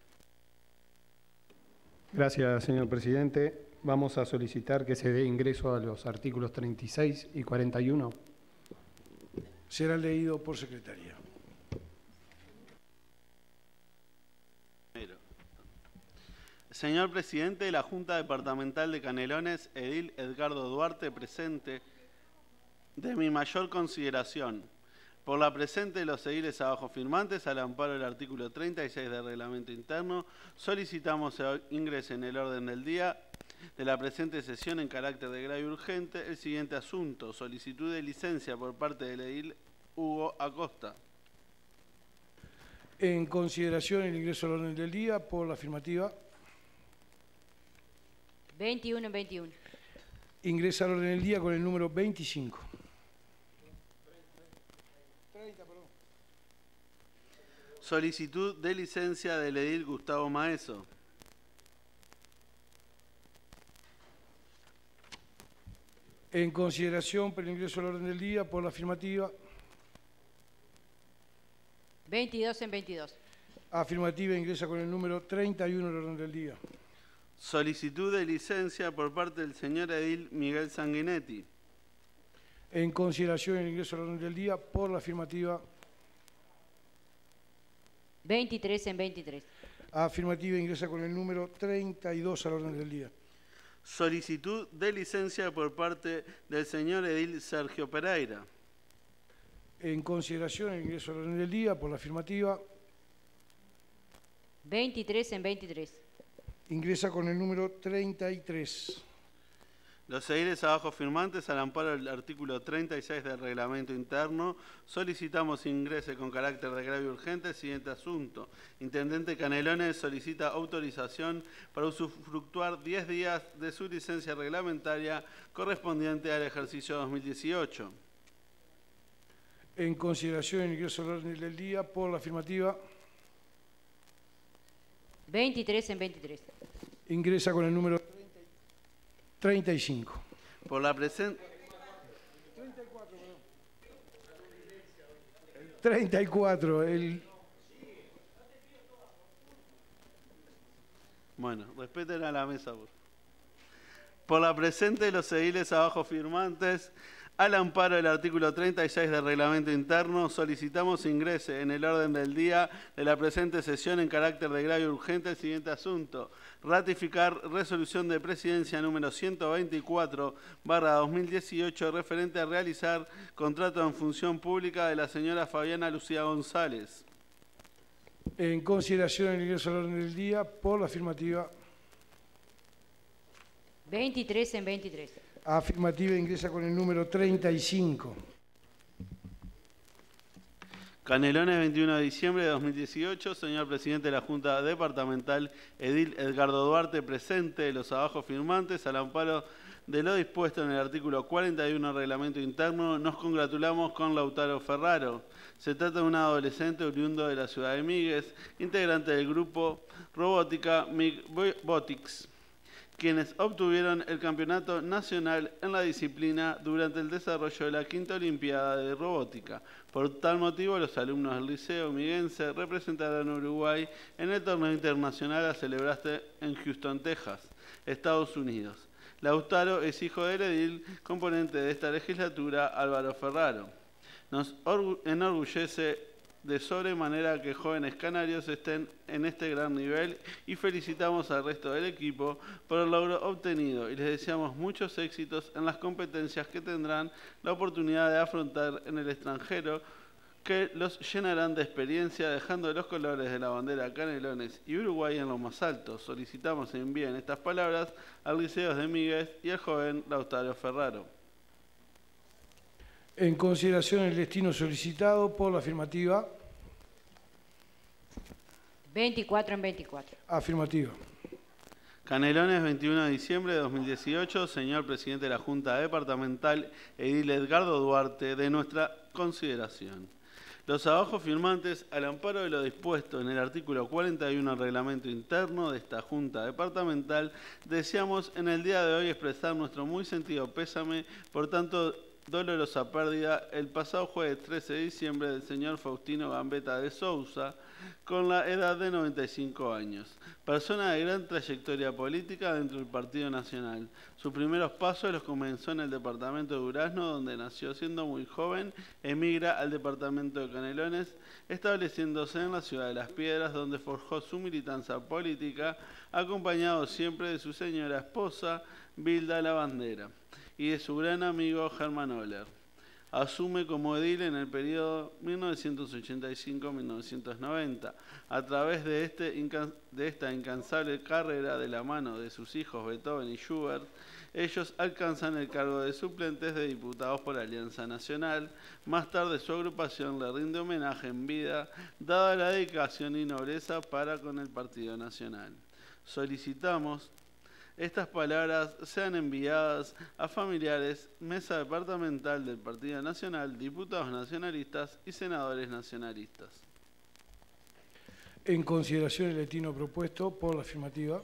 Gracias, señor presidente. Vamos a solicitar que se dé ingreso a los artículos treinta y seis y cuarenta y uno. Será leído por secretaría. Señor presidente de la Junta Departamental de Canelones, edil Edgardo Duarte, presente, de mi mayor consideración. Por la presente de los ediles abajo firmantes, al amparo del artículo treinta y seis del Reglamento Interno, solicitamos se ingrese en el orden del día de la presente sesión en carácter de grave y urgente el siguiente asunto: solicitud de licencia por parte del edil Hugo Acosta. En consideración el ingreso al orden del día por la afirmativa. veintiuno en veintiuno. Ingresa al orden del día con el número veinticinco. Solicitud de licencia del edil Gustavo Maeso. En consideración por el ingreso al orden del día por la afirmativa. veintidós en veintidós. Afirmativa ingresa con el número treinta y uno al orden del día. Solicitud de licencia por parte del señor edil Miguel Sanguinetti. En consideración el ingreso al orden del día por la afirmativa. veintitrés en veintitrés. Afirmativa ingresa con el número treinta y dos al orden del día. Solicitud de licencia por parte del señor edil Sergio Pereira. En consideración el ingreso al orden del día por la afirmativa. veintitrés en veintitrés. Ingresa con el número treinta y tres. Los ediles abajo firmantes, al amparo del artículo treinta y seis del Reglamento Interno, solicitamos ingrese con carácter de grave y urgente el siguiente asunto. Intendente Canelones solicita autorización para usufructuar diez días de su licencia reglamentaria correspondiente al ejercicio dos mil dieciocho. En consideración el ingreso al orden del día por la afirmativa. veintitrés en veintitrés. Ingresa con el número treinta y cinco. Por la presente... treinta y cuatro. El... Bueno, respeten a la mesa. Por, por la presente de los ediles abajo firmantes, al amparo del artículo treinta y seis del Reglamento Interno, solicitamos ingrese en el orden del día de la presente sesión en carácter de grave y urgente el siguiente asunto: ratificar resolución de presidencia número ciento veinticuatro barra dos mil dieciocho referente a realizar contrato en función pública de la señora Fabiana Lucía González. En consideración el ingreso al orden del día por la afirmativa. veintitrés en veintitrés. Afirmativa ingresa con el número treinta y cinco. Canelones, veintiuno de diciembre de dos mil dieciocho. Señor presidente de la Junta Departamental, edil Edgardo Duarte, presente, los abajo firmantes, al amparo de lo dispuesto en el artículo cuarenta y uno del Reglamento Interno, nos congratulamos con Lautaro Ferraro. Se trata de un adolescente oriundo de la ciudad de Míguez, integrante del grupo Robótica MIGBotics, quienes obtuvieron el campeonato nacional en la disciplina durante el desarrollo de la quinta Olimpiada de Robótica. Por tal motivo, los alumnos del Liceo Miguense representaron a Uruguay en el torneo internacional a celebrarse en Houston, Texas, Estados Unidos. Lautaro es hijo del edil, componente de esta legislatura, Álvaro Ferraro. Nos enorgullece de sobremanera que jóvenes canarios estén en este gran nivel y felicitamos al resto del equipo por el logro obtenido y les deseamos muchos éxitos en las competencias que tendrán la oportunidad de afrontar en el extranjero, que los llenarán de experiencia dejando los colores de la bandera Canelones y Uruguay en lo más alto. Solicitamos envíen estas palabras al Liceo de Míguez y al joven Lautaro Ferraro. En consideración el destino solicitado por la afirmativa. veinticuatro en veinticuatro. Afirmativa. Canelones, veintiuno de diciembre de dos mil dieciocho. Señor presidente de la Junta Departamental, edil Edgardo Duarte, de nuestra consideración. Los abajo firmantes, al amparo de lo dispuesto en el artículo cuarenta y uno del Reglamento Interno de esta Junta Departamental, deseamos en el día de hoy expresar nuestro muy sentido pésame por tanto dolorosa pérdida el pasado jueves trece de diciembre del señor Faustino Gambetta de Sousa, con la edad de noventa y cinco años. Persona de gran trayectoria política dentro del Partido Nacional. Sus primeros pasos los comenzó en el departamento de Durazno, donde nació. Siendo muy joven, emigra al departamento de Canelones, estableciéndose en la ciudad de Las Piedras, donde forjó su militancia política, acompañado siempre de su señora esposa, Vilda Lavandera, y de su gran amigo Germán Oller. Asume como edil en el periodo mil novecientos ochenta y cinco a mil novecientos noventa. A través de, este de esta incansable carrera de la mano de sus hijos Beethoven y Schubert, ellos alcanzan el cargo de suplentes de diputados por Alianza Nacional. Más tarde su agrupación le rinde homenaje en vida, dada la dedicación y nobleza para con el Partido Nacional. Solicitamos estas palabras sean enviadas a familiares, mesa departamental del Partido Nacional, diputados nacionalistas y senadores nacionalistas. En consideración el destino propuesto por la afirmativa.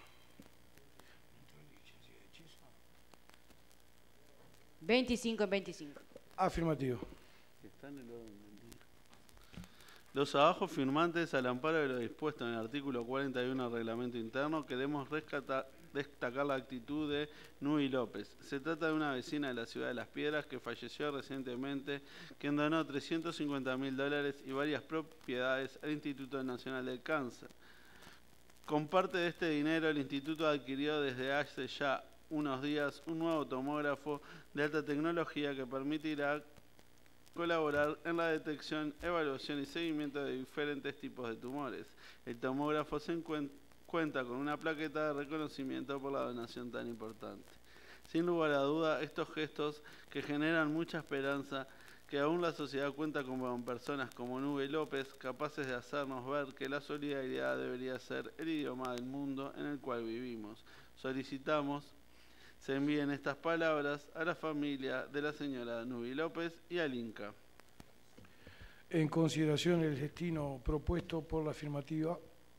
veinticinco en veinticinco. Afirmativo. Está en el orden. Los abajo firmantes, al amparo de lo dispuesto en el artículo cuarenta y uno del reglamento interno, queremos rescatar, destacar la actitud de Nubi López. Se trata de una vecina de la ciudad de Las Piedras que falleció recientemente, quien donó trescientos cincuenta mil dólares y varias propiedades al Instituto Nacional del Cáncer. Con parte de este dinero, el instituto adquirió desde hace ya unos días un nuevo tomógrafo de alta tecnología que permitirá colaborar en la detección, evaluación y seguimiento de diferentes tipos de tumores. El tomógrafo se cuenta con una plaqueta de reconocimiento por la donación tan importante. Sin lugar a duda, estos gestos que generan mucha esperanza, que aún la sociedad cuenta con personas como Nubi López, capaces de hacernos ver que la solidaridad debería ser el idioma del mundo en el cual vivimos. Solicitamos se envíen estas palabras a la familia de la señora Nubi López y al Inca. En consideración el destino propuesto por la afirmativa.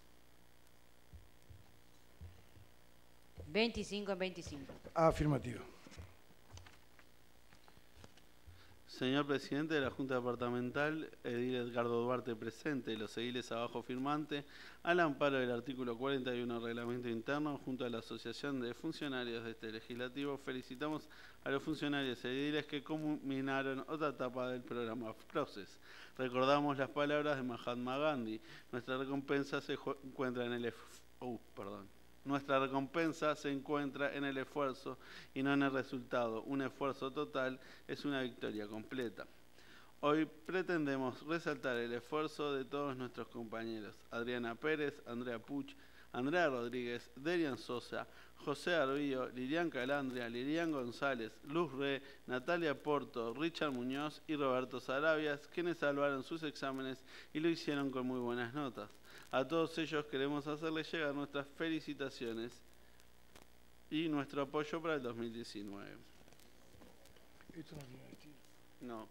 veinticinco en veinticinco. Afirmativo. Señor presidente de la Junta Departamental, edil Edgardo Duarte presente, los ediles abajo firmante, al amparo del artículo cuarenta y uno del reglamento interno, junto a la Asociación de Funcionarios de este Legislativo, felicitamos a los funcionarios ediles que culminaron otra etapa del programa Process. Recordamos las palabras de Mahatma Gandhi: nuestra recompensa se encuentra en el uh, perdón. Nuestra recompensa se encuentra en el esfuerzo y no en el resultado. Un esfuerzo total es una victoria completa. Hoy pretendemos resaltar el esfuerzo de todos nuestros compañeros: Adriana Pérez, Andrea Puch, Andrea Rodríguez, Derian Sosa, José Arbillo, Lilian Calandria, Lilian González, Luz Re, Natalia Porto, Richard Muñoz y Roberto Sarabias, quienes salvaron sus exámenes y lo hicieron con muy buenas notas. A todos ellos queremos hacerles llegar nuestras felicitaciones y nuestro apoyo para el dos mil diecinueve. Esto no tiene destino. No.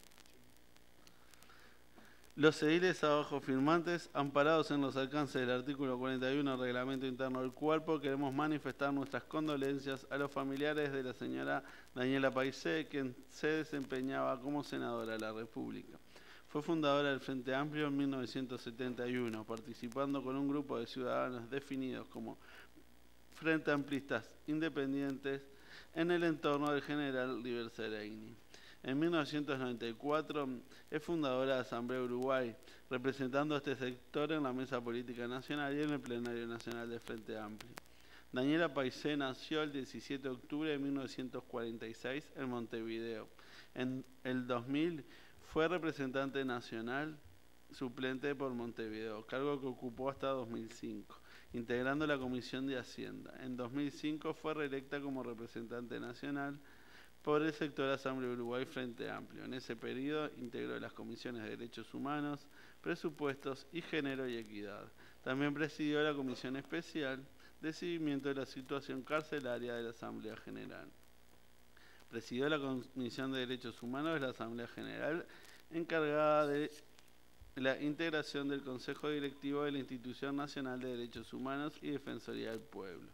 Los ediles abajo firmantes, amparados en los alcances del artículo cuarenta y uno del reglamento interno del cuerpo, queremos manifestar nuestras condolencias a los familiares de la señora Daniela Paisé, quien se desempeñaba como senadora de la República. Fue fundadora del Frente Amplio en mil novecientos setenta y uno, participando con un grupo de ciudadanos definidos como Frente Amplistas Independientes en el entorno del general River Seregni. En mil novecientos noventa y cuatro es fundadora de Asamblea Uruguay, representando a este sector en la Mesa Política Nacional y en el Plenario Nacional del Frente Amplio. Daniela Paisé nació el diecisiete de octubre de mil novecientos cuarenta y seis en Montevideo. En el dos mil fue representante nacional suplente por Montevideo, cargo que ocupó hasta dos mil cinco, integrando la Comisión de Hacienda. En dos mil cinco fue reelecta como representante nacional por el sector Asamblea Uruguay Frente Amplio. En ese periodo integró las comisiones de Derechos Humanos, Presupuestos y Género y Equidad. También presidió la Comisión Especial de Seguimiento de la Situación Carcelaria de la Asamblea General. Presidió la Comisión de Derechos Humanos de la Asamblea General, encargada de la integración del Consejo Directivo de la Institución Nacional de Derechos Humanos y Defensoría del Pueblo.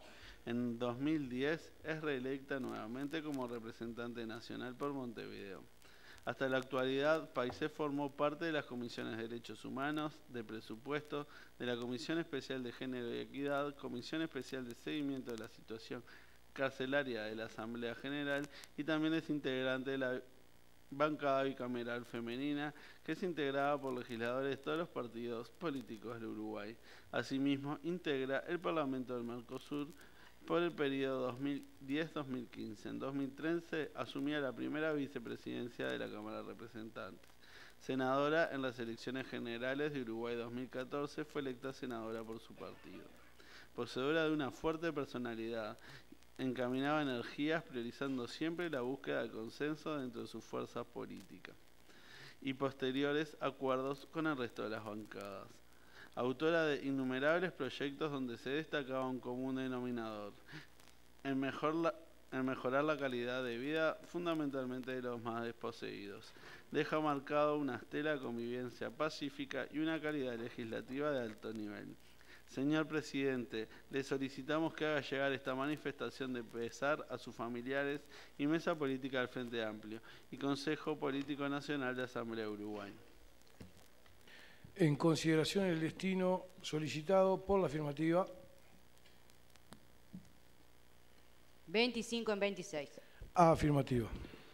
En dos mil diez es reelecta nuevamente como representante nacional por Montevideo. Hasta la actualidad, Paisé formó parte de las comisiones de Derechos Humanos, de Presupuesto, de la Comisión Especial de Género y Equidad, Comisión Especial de Seguimiento de la Situación Carcelaria de la Asamblea General y también es integrante de la bancada bicameral femenina que es integrada por legisladores de todos los partidos políticos de Uruguay. Asimismo, integra el Parlamento del Mercosur por el periodo dos mil diez a dos mil quince. En dos mil trece asumía la primera vicepresidencia de la Cámara de Representantes. Senadora en las elecciones generales de Uruguay dos mil catorce, fue electa senadora por su partido. Poseedora de una fuerte personalidad, encaminaba energías priorizando siempre la búsqueda de consenso dentro de sus fuerzas políticas y posteriores acuerdos con el resto de las bancadas. Autora de innumerables proyectos donde se destacaba un común denominador, en, mejor la, en mejorar la calidad de vida fundamentalmente de los más desposeídos. Deja marcado una estela de convivencia pacífica y una calidad legislativa de alto nivel. Señor Presidente, le solicitamos que haga llegar esta manifestación de pesar a sus familiares y Mesa Política del Frente Amplio y Consejo Político Nacional de Asamblea Uruguay. En consideración del destino solicitado por la afirmativa. veinticinco en veintiséis. Afirmativa.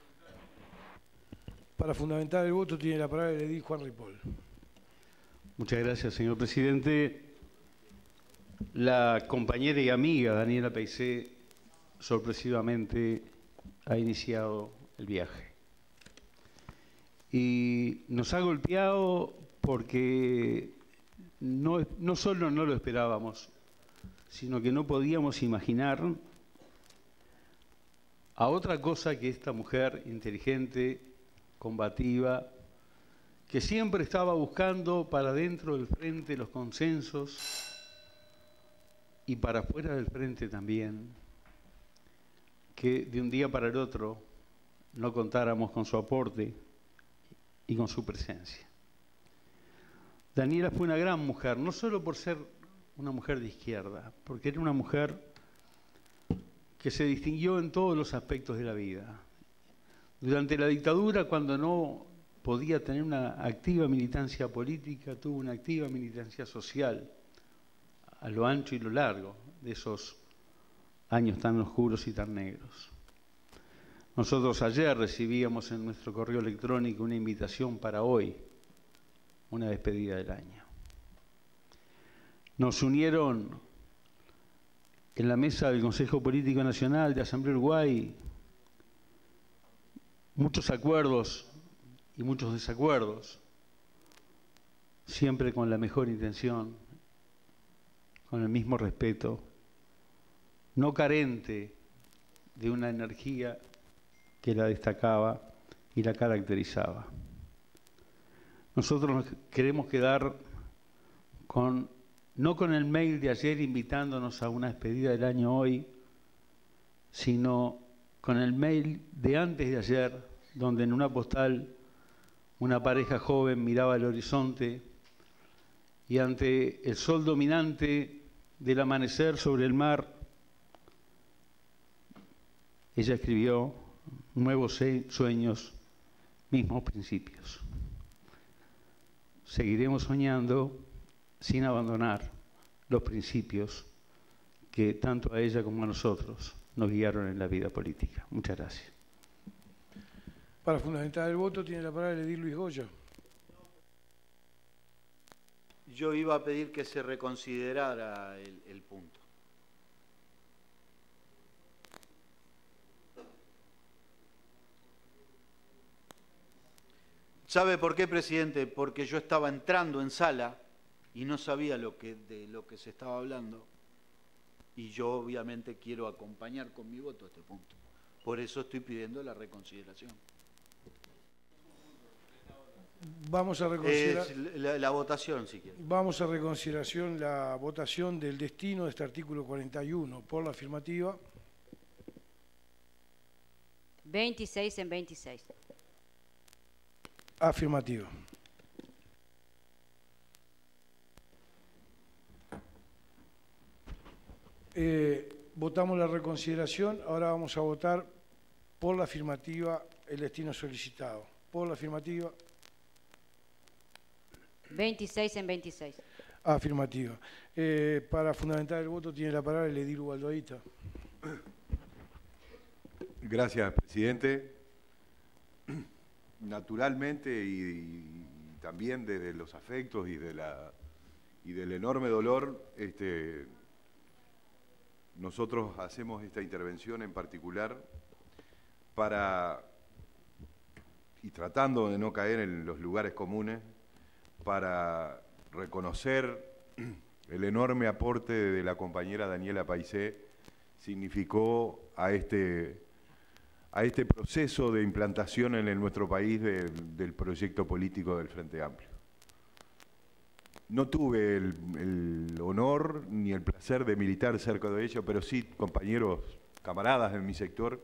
Para fundamentar el voto tiene la palabra el edil Juan Ripoll. Muchas gracias, señor presidente. La compañera y amiga Daniela Paisé sorpresivamente ha iniciado el viaje. Y nos ha golpeado porque no, no solo no lo esperábamos, sino que no podíamos imaginar a otra cosa que esta mujer inteligente, combativa, que siempre estaba buscando para dentro del frente los consensos y para afuera del frente también, que de un día para el otro no contáramos con su aporte y con su presencia. Daniela fue una gran mujer, no solo por ser una mujer de izquierda, porque era una mujer que se distinguió en todos los aspectos de la vida. Durante la dictadura, cuando no podía tener una activa militancia política, tuvo una activa militancia social a lo ancho y lo largo de esos años tan oscuros y tan negros. Nosotros ayer recibíamos en nuestro correo electrónico una invitación para hoy, una despedida del año. Nos unieron en la mesa del Consejo Político Nacional de Asamblea Uruguay muchos acuerdos y muchos desacuerdos, siempre con la mejor intención, con el mismo respeto, no carente de una energía que la destacaba y la caracterizaba. Nosotros nos queremos quedar con, no con el mail de ayer invitándonos a una despedida del año hoy, sino con el mail de antes de ayer, donde en una postal una pareja joven miraba el horizonte y ante el sol dominante del amanecer sobre el mar, ella escribió: nuevos sueños, mismos principios. Seguiremos soñando sin abandonar los principios que tanto a ella como a nosotros nos guiaron en la vida política. Muchas gracias. Para fundamentar el voto tiene la palabra el edil Luis Goya. Yo iba a pedir que se reconsiderara el, el punto. ¿Sabe por qué, presidente? Porque yo estaba entrando en sala y no sabía lo que, de lo que se estaba hablando. Y yo obviamente quiero acompañar con mi voto este punto. Por eso estoy pidiendo la reconsideración. Vamos a reconsiderar... Eh, la, la votación, si quiere. Vamos a reconsideración la votación del destino de este artículo cuarenta y uno. Por la afirmativa. veintiséis en veintiséis. Afirmativa. Eh, votamos la reconsideración. Ahora vamos a votar por la afirmativa el destino solicitado. Por la afirmativa. veintiséis en veintiséis. Afirmativa. Eh, para fundamentar el voto tiene la palabra el edil Ubaldoita. Gracias, presidente. Naturalmente y, y también desde los afectos y, de la, y del enorme dolor, este, nosotros hacemos esta intervención en particular para, y tratando de no caer en los lugares comunes, para reconocer el enorme aporte de la compañera Daniela Paisé significó a este, a este proceso de implantación en el, nuestro país de, del proyecto político del Frente Amplio. No tuve el, el honor ni el placer de militar cerca de ella, pero sí compañeros, camaradas en mi sector,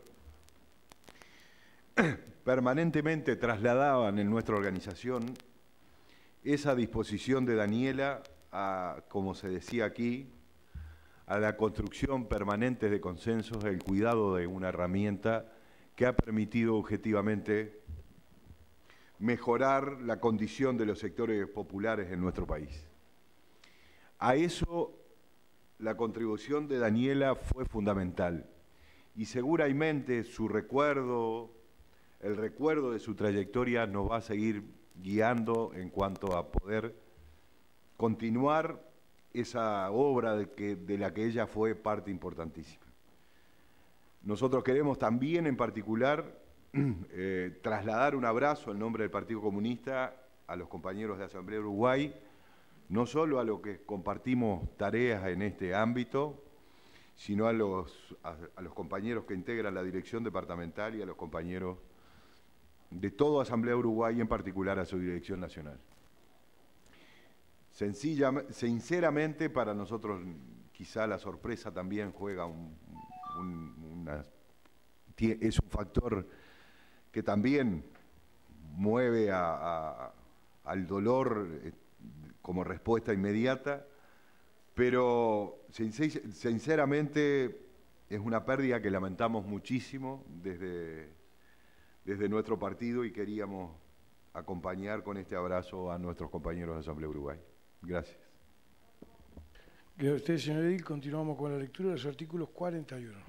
permanentemente trasladaban en nuestra organización esa disposición de Daniela a, como se decía aquí, a la construcción permanente de consensos, el cuidado de una herramienta que ha permitido objetivamente mejorar la condición de los sectores populares en nuestro país. A eso la contribución de Daniela fue fundamental y seguramente su recuerdo, el recuerdo de su trayectoria nos va a seguir guiando en cuanto a poder continuar esa obra de, que, de la que ella fue parte importantísima. Nosotros queremos también en particular eh, trasladar un abrazo en nombre del Partido Comunista a los compañeros de Asamblea Uruguay, no solo a los que compartimos tareas en este ámbito, sino a los, a, a los compañeros que integran la dirección departamental y a los compañeros de toda Asamblea Uruguay, y en particular a su dirección nacional. Sencilla, sinceramente, para nosotros quizá la sorpresa también juega un, un, una, es un factor que también mueve a, a, al dolor como respuesta inmediata, pero sinceramente es una pérdida que lamentamos muchísimo desde, desde nuestro partido y queríamos acompañar con este abrazo a nuestros compañeros de Asamblea Uruguay. Gracias. Gracias a usted, señor edil. Continuamos con la lectura de los artículos cuarenta y uno.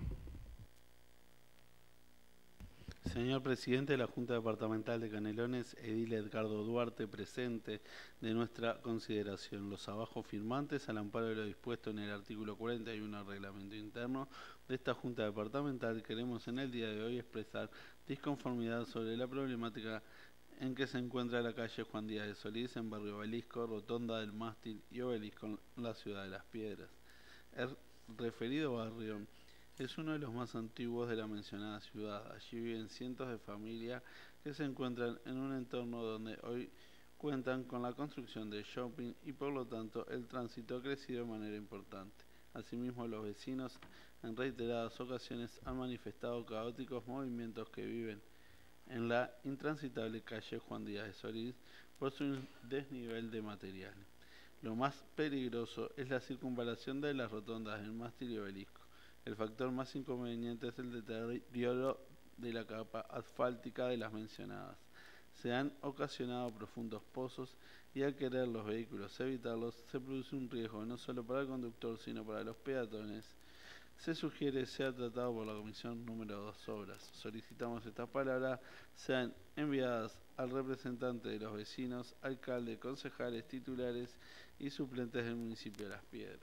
Señor presidente de la Junta Departamental de Canelones, edil Edgardo Duarte, presente de nuestra consideración. Los abajo firmantes, al amparo de lo dispuesto en el artículo cuarenta y uno del reglamento interno de esta Junta Departamental, queremos en el día de hoy expresar disconformidad sobre la problemática en que se encuentra la calle Juan Díaz de Solís, en barrio Obelisco, Rotonda del Mástil y Obelisco, en la ciudad de Las Piedras. El referido barrio es uno de los más antiguos de la mencionada ciudad. Allí viven cientos de familias que se encuentran en un entorno donde hoy cuentan con la construcción de shopping y por lo tanto el tránsito ha crecido de manera importante. Asimismo, los vecinos en reiteradas ocasiones han manifestado caóticos movimientos que viven en la intransitable calle Juan Díaz de Solís por su desnivel de material. Lo más peligroso es la circunvalación de las rotondas del Mástil y Obelisco. El factor más inconveniente es el deterioro de la capa asfáltica de las mencionadas. Se han ocasionado profundos pozos y al querer los vehículos evitarlos, se produce un riesgo no solo para el conductor, sino para los peatones. Se sugiere sea tratado por la comisión número dos obras. Solicitamos estas palabras sean enviadas al representante de los vecinos, alcalde, concejales, titulares y suplentes del municipio de Las Piedras.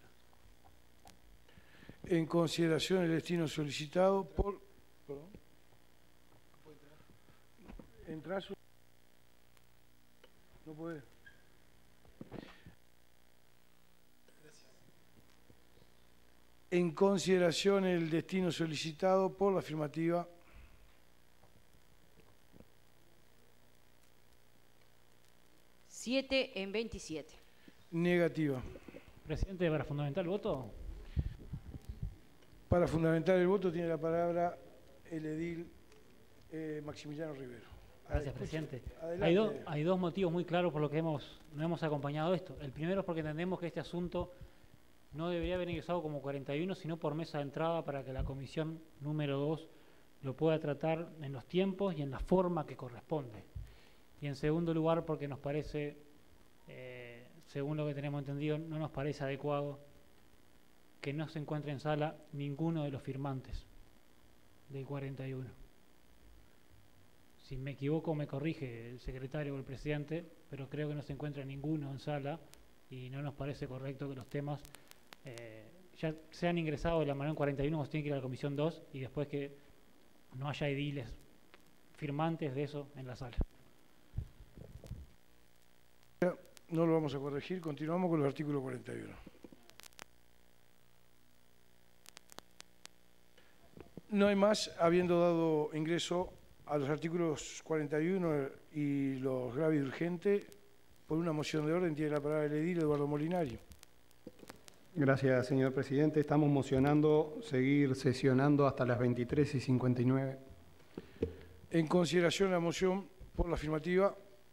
En consideración el destino solicitado por... Perdón. ¿Entras? No puede. En consideración el destino solicitado por la afirmativa. siete en veintisiete. Negativa. Presidente, para fundamentar el voto. Para fundamentar el voto tiene la palabra el edil eh, Maximiliano Rivero. Gracias, presidente. Hay, do, hay dos motivos muy claros por los que hemos, no hemos acompañado esto. El primero es porque entendemos que este asunto no debería haber ingresado como cuarenta y uno, sino por mesa de entrada para que la comisión número dos lo pueda tratar en los tiempos y en la forma que corresponde. Y en segundo lugar, porque nos parece, eh, según lo que tenemos entendido, no nos parece adecuado que no se encuentre en sala ninguno de los firmantes del cuarenta y uno. Si me equivoco me corrige el secretario o el presidente, pero creo que no se encuentra ninguno en sala y no nos parece correcto que los temas eh, ya sean ingresados de la manera en cuarenta y uno, como tienen que ir a la comisión dos, y después que no haya ediles firmantes de eso en la sala. No lo vamos a corregir, continuamos con el artículo cuarenta y uno. No hay más, habiendo dado ingreso a los artículos cuarenta y uno y los grave y urgente, por una moción de orden tiene la palabra el edil Eduardo Molinari. Gracias, señor presidente. Estamos mocionando seguir sesionando hasta las veintitrés y cincuenta y nueve. En consideración la moción, por la afirmativa.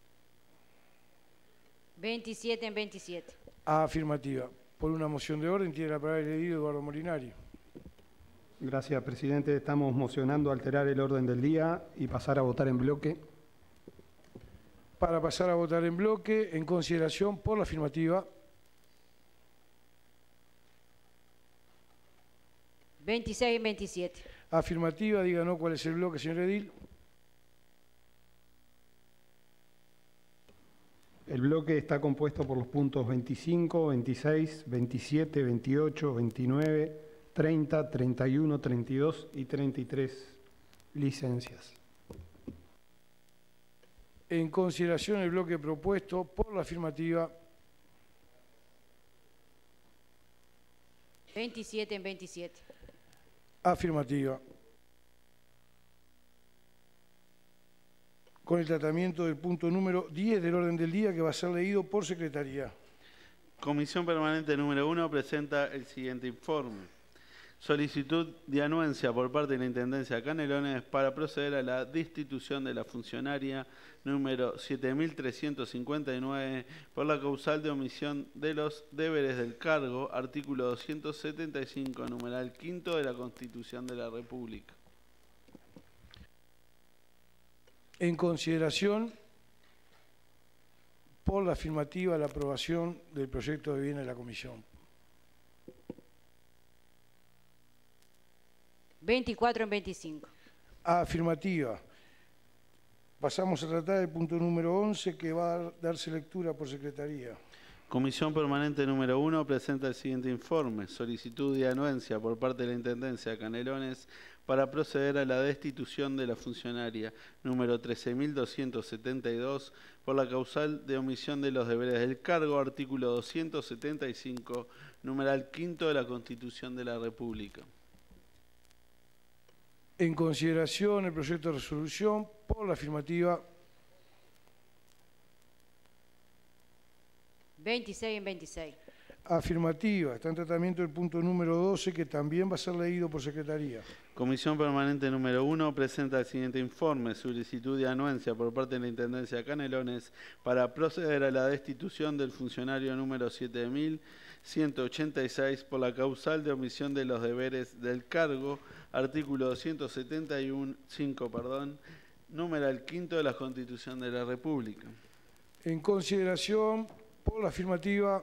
veintisiete en veintisiete. Afirmativa. Por una moción de orden tiene la palabra el edil Eduardo Molinari. Gracias, presidente. Estamos mocionando alterar el orden del día y pasar a votar en bloque. Para pasar a votar en bloque, en consideración por la afirmativa. veintiséis en veintisiete. Afirmativa, díganos cuál es el bloque, señor edil. El bloque está compuesto por los puntos veinticinco, veintiséis, veintisiete, veintiocho, veintinueve, treinta, treinta y uno, treinta y dos y treinta y tres licencias. En consideración el bloque propuesto por la afirmativa. veintisiete en veintisiete. Afirmativa. Con el tratamiento del punto número diez del orden del día que va a ser leído por secretaría. Comisión Permanente número uno presenta el siguiente informe. Solicitud de anuencia por parte de la Intendencia de Canelones para proceder a la destitución de la funcionaria número siete mil trescientos cincuenta y nueve por la causal de omisión de los deberes del cargo, artículo doscientos setenta y cinco, numeral quinto de la Constitución de la República. En consideración por la afirmativa la aprobación del proyecto de bien de la comisión. veinticuatro en veinticinco. Afirmativa. Pasamos a tratar el punto número once que va a darse lectura por secretaría. Comisión Permanente número uno presenta el siguiente informe. Solicitud de anuencia por parte de la Intendencia de Canelones para proceder a la destitución de la funcionaria número trece mil doscientos setenta y dos por la causal de omisión de los deberes del cargo, artículo doscientos setenta y cinco, numeral quinto de la Constitución de la República. En consideración el proyecto de resolución por la afirmativa. veintiséis en veintiséis. Afirmativa. Está en tratamiento el punto número doce que también va a ser leído por secretaría. Comisión Permanente número uno presenta el siguiente informe. Solicitud de anuencia por parte de la Intendencia de Canelones para proceder a la destitución del funcionario número siete mil ciento ochenta y seis por la causal de omisión de los deberes del cargo, artículo doscientos setenta y cinco, perdón, numeral quinto de la Constitución de la República. En consideración por la afirmativa.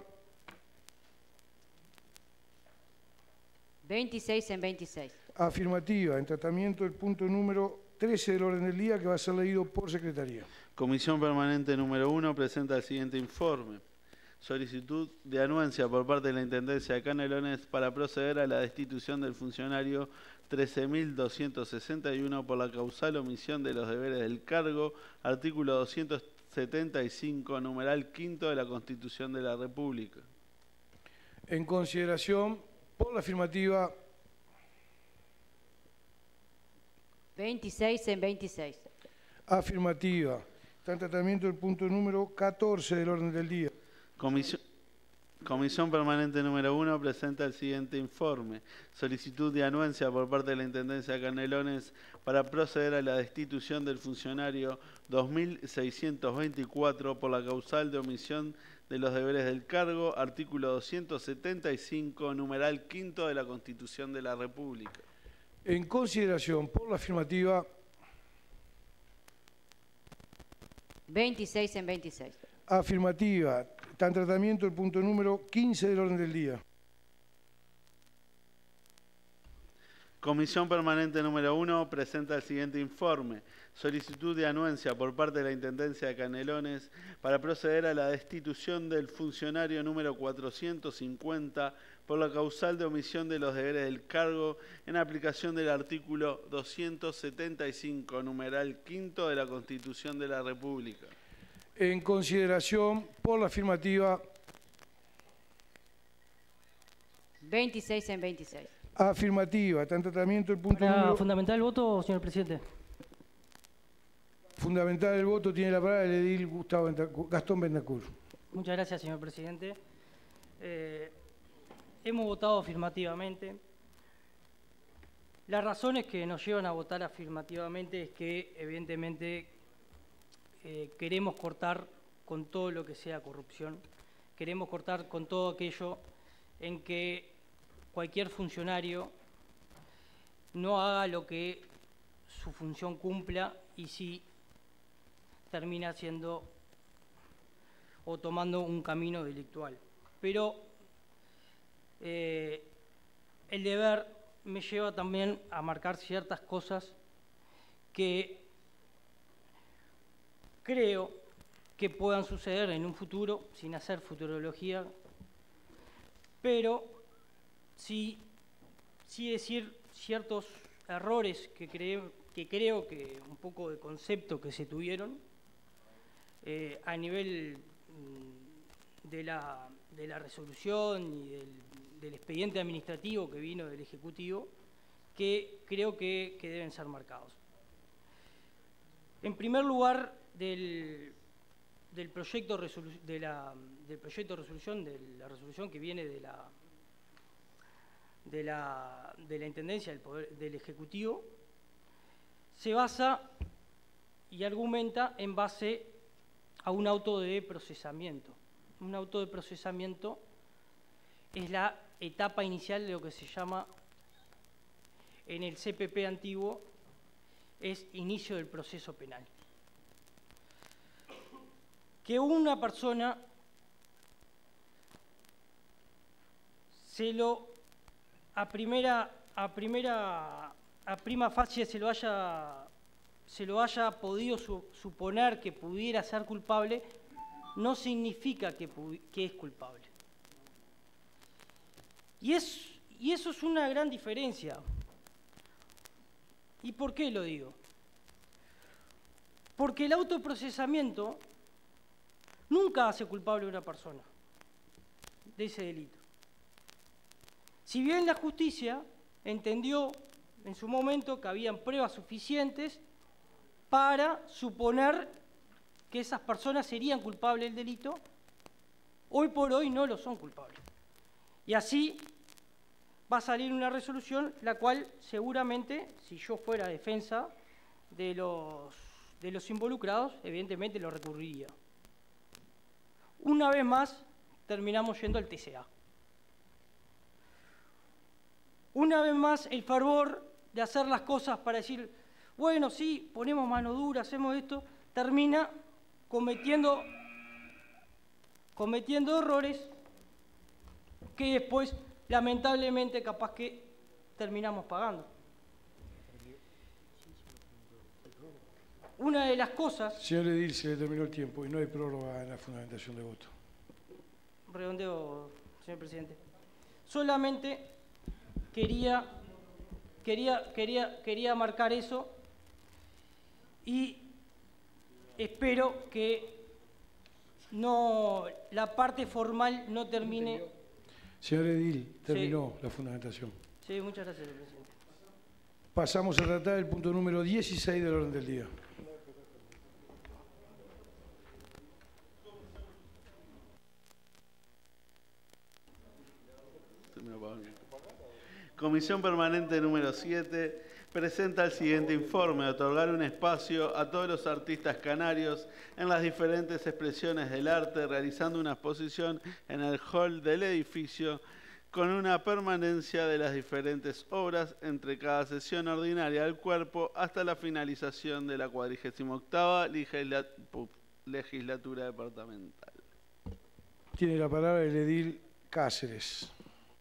veintiséis en veintiséis. Afirmativa. En tratamiento el punto número trece del orden del día que va a ser leído por secretaría. Comisión Permanente número uno presenta el siguiente informe. Solicitud de anuencia por parte de la Intendencia de Canelones para proceder a la destitución del funcionario trece mil doscientos sesenta y uno por la causal omisión de los deberes del cargo, artículo doscientos setenta y cinco, numeral quinto de la Constitución de la República. En consideración por la afirmativa. veintiséis en veintiséis. Afirmativa. Está en tratamiento el punto número catorce del orden del día. Comisión, Comisión Permanente número uno presenta el siguiente informe. Solicitud de anuencia por parte de la Intendencia de Canelones para proceder a la destitución del funcionario dos mil seiscientos veinticuatro por la causal de omisión de los deberes del cargo, artículo doscientos setenta y cinco, numeral quinto de la Constitución de la República. En consideración, por la afirmativa. veintiséis en veintiséis. Afirmativa. Está en tratamiento el punto número quince del orden del día. Comisión Permanente número uno presenta el siguiente informe. Solicitud de anuencia por parte de la Intendencia de Canelones para proceder a la destitución del funcionario número cuatrocientos cincuenta por la causal de omisión de los deberes del cargo en aplicación del artículo doscientos setenta y cinco, numeral quinto de la Constitución de la República. En consideración, por la afirmativa. veintiséis en veintiséis. Afirmativa. Está en tratamiento el punto Para número... fundamentar el voto, señor presidente. Fundamental el voto. Tiene la palabra el edil Gustavo Bentancur, Gastón Bentancur. Muchas gracias, señor presidente. Eh, hemos votado afirmativamente. Las razones que nos llevan a votar afirmativamente es que, evidentemente, eh, queremos cortar con todo lo que sea corrupción. Queremos cortar con todo aquello en que cualquier funcionario no haga lo que su función cumpla y si termina haciendo o tomando un camino delictual. Pero eh, el deber me lleva también a marcar ciertas cosas que creo que puedan suceder en un futuro, sin hacer futurología, pero sí, sí decir ciertos errores que creo, que creo que un poco de concepto que se tuvieron eh, a nivel mm, de, la, de la resolución y del, del expediente administrativo que vino del Ejecutivo, que creo que, que deben ser marcados. En primer lugar, del, del, proyecto, de la, del proyecto de resolución, de la resolución que viene de la De la, de la Intendencia del, Poder, del Ejecutivo, se basa y argumenta en base a un auto de procesamiento. Un auto de procesamiento es la etapa inicial de lo que se llama, en el C P P antiguo, es inicio del proceso penal. Que una persona se lo a primera, a primera, a prima facie se lo haya, se lo haya podido su, suponer que pudiera ser culpable, no significa que, que es culpable. Y, es, y eso es una gran diferencia. ¿Y por qué lo digo? Porque el autoprocesamiento nunca hace culpable a una persona de ese delito. Si bien la justicia entendió en su momento que habían pruebas suficientes para suponer que esas personas serían culpables del delito, hoy por hoy no lo son culpables. Y así va a salir una resolución, la cual seguramente, si yo fuera defensa de los, de los involucrados, evidentemente lo recurriría. Una vez más, terminamos yendo al T C A. Una vez más, el fervor de hacer las cosas para decir, bueno, sí, ponemos mano dura, hacemos esto, termina cometiendo, cometiendo errores que después, lamentablemente, capaz que terminamos pagando. Una de las cosas... Señor Edil, se le terminó el tiempo y no hay prórroga en la fundamentación de voto. Redondeo, señor presidente. Solamente... Quería, quería, quería, quería marcar eso y espero que no, la parte formal no termine. Señor Edil, terminó sí. la fundamentación. Sí, muchas gracias, señor presidente. Pasamos a tratar el punto número dieciséis del orden del día. Comisión Permanente número siete presenta el siguiente informe: otorgar un espacio a todos los artistas canarios en las diferentes expresiones del arte, realizando una exposición en el hall del edificio con una permanencia de las diferentes obras entre cada sesión ordinaria del cuerpo hasta la finalización de la cuadragésima octava legislatura departamental. Tiene la palabra el edil Cáceres.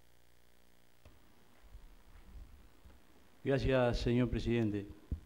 Gracias, señor presidente.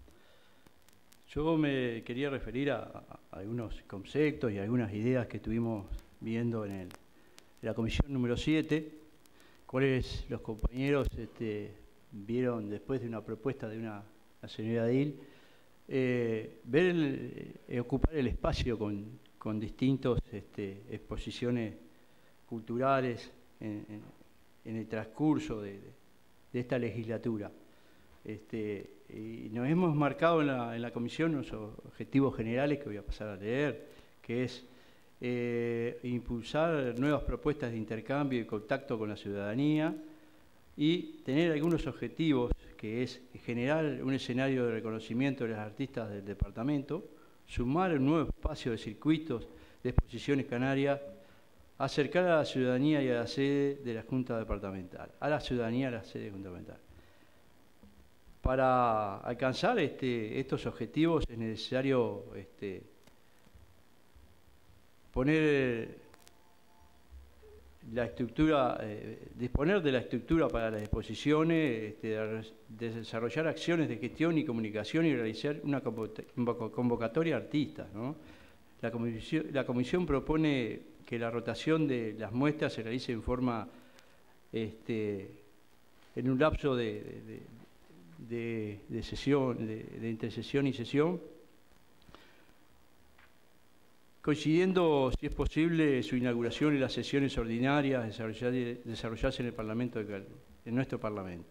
Yo me quería referir a, a algunos conceptos y algunas ideas que estuvimos viendo en, el, en la comisión número siete, cuáles los compañeros este, vieron después de una propuesta de una la señora Edil, eh, ver el, eh, ocupar el espacio con, con distintas este, exposiciones culturales en, en, en el transcurso de, de, de esta legislatura. Este, y nos hemos marcado en la, en la comisión unos objetivos generales que voy a pasar a leer, que es eh, impulsar nuevas propuestas de intercambio y contacto con la ciudadanía y tener algunos objetivos, que es generar un escenario de reconocimiento de los artistas del departamento, sumar un nuevo espacio de circuitos de exposiciones canarias, acercar a la ciudadanía y a la sede de la Junta Departamental, a la ciudadanía y a la sede departamental. Para alcanzar este, estos objetivos es necesario este, poner la estructura, eh, disponer de la estructura para las exposiciones, este, de, de desarrollar acciones de gestión y comunicación y realizar una convocatoria a artistas, ¿no? La comisión, la comisión propone que la rotación de las muestras se realice en forma, este, en un lapso de, de, de De, de sesión, de, de intersesión y sesión, coincidiendo, si es posible, su inauguración y las sesiones ordinarias desarrollarse en el Parlamento, de, en nuestro Parlamento.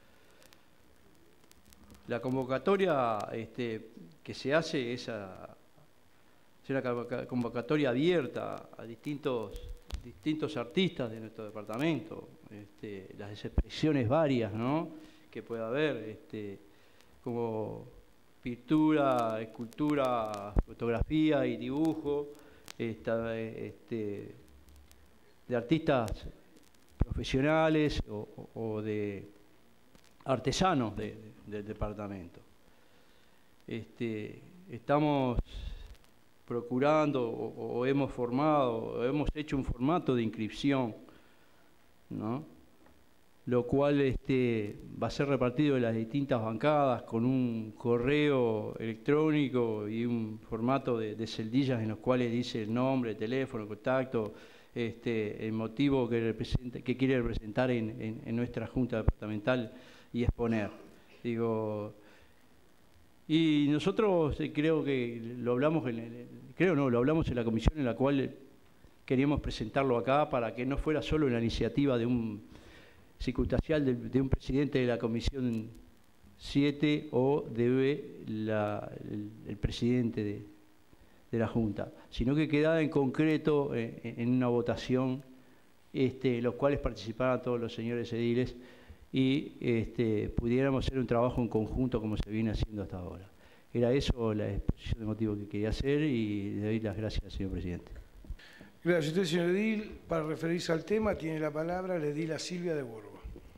La convocatoria este, que se hace es, a, es una convocatoria abierta a distintos, distintos artistas de nuestro departamento, este, las expresiones varias, ¿no?, que pueda haber, este, como pintura, escultura, fotografía y dibujo, esta, este, de artistas profesionales o, o de artesanos de, de, del departamento. Este, estamos procurando o, o hemos formado, o hemos hecho un formato de inscripción, ¿no?, lo cual este, va a ser repartido en las distintas bancadas con un correo electrónico y un formato de, de celdillas en los cuales dice el nombre, el teléfono, el contacto, este, el motivo que, representa, que quiere representar en, en, en nuestra Junta Departamental y exponer. Digo, y nosotros creo que lo hablamos, en, creo no, lo hablamos en la comisión en la cual queríamos presentarlo acá para que no fuera solo una iniciativa de un circunstancial de, de un presidente de la Comisión siete o de la, el, el presidente de, de la Junta, sino que quedara en concreto eh, en una votación, este, los cuales participaran todos los señores ediles y este, pudiéramos hacer un trabajo en conjunto como se viene haciendo hasta ahora. Era eso la exposición de motivos que quería hacer y le doy las gracias, señor presidente. Gracias a usted, señor edil. Para referirse al tema, tiene la palabra la edila Silvia de Borba.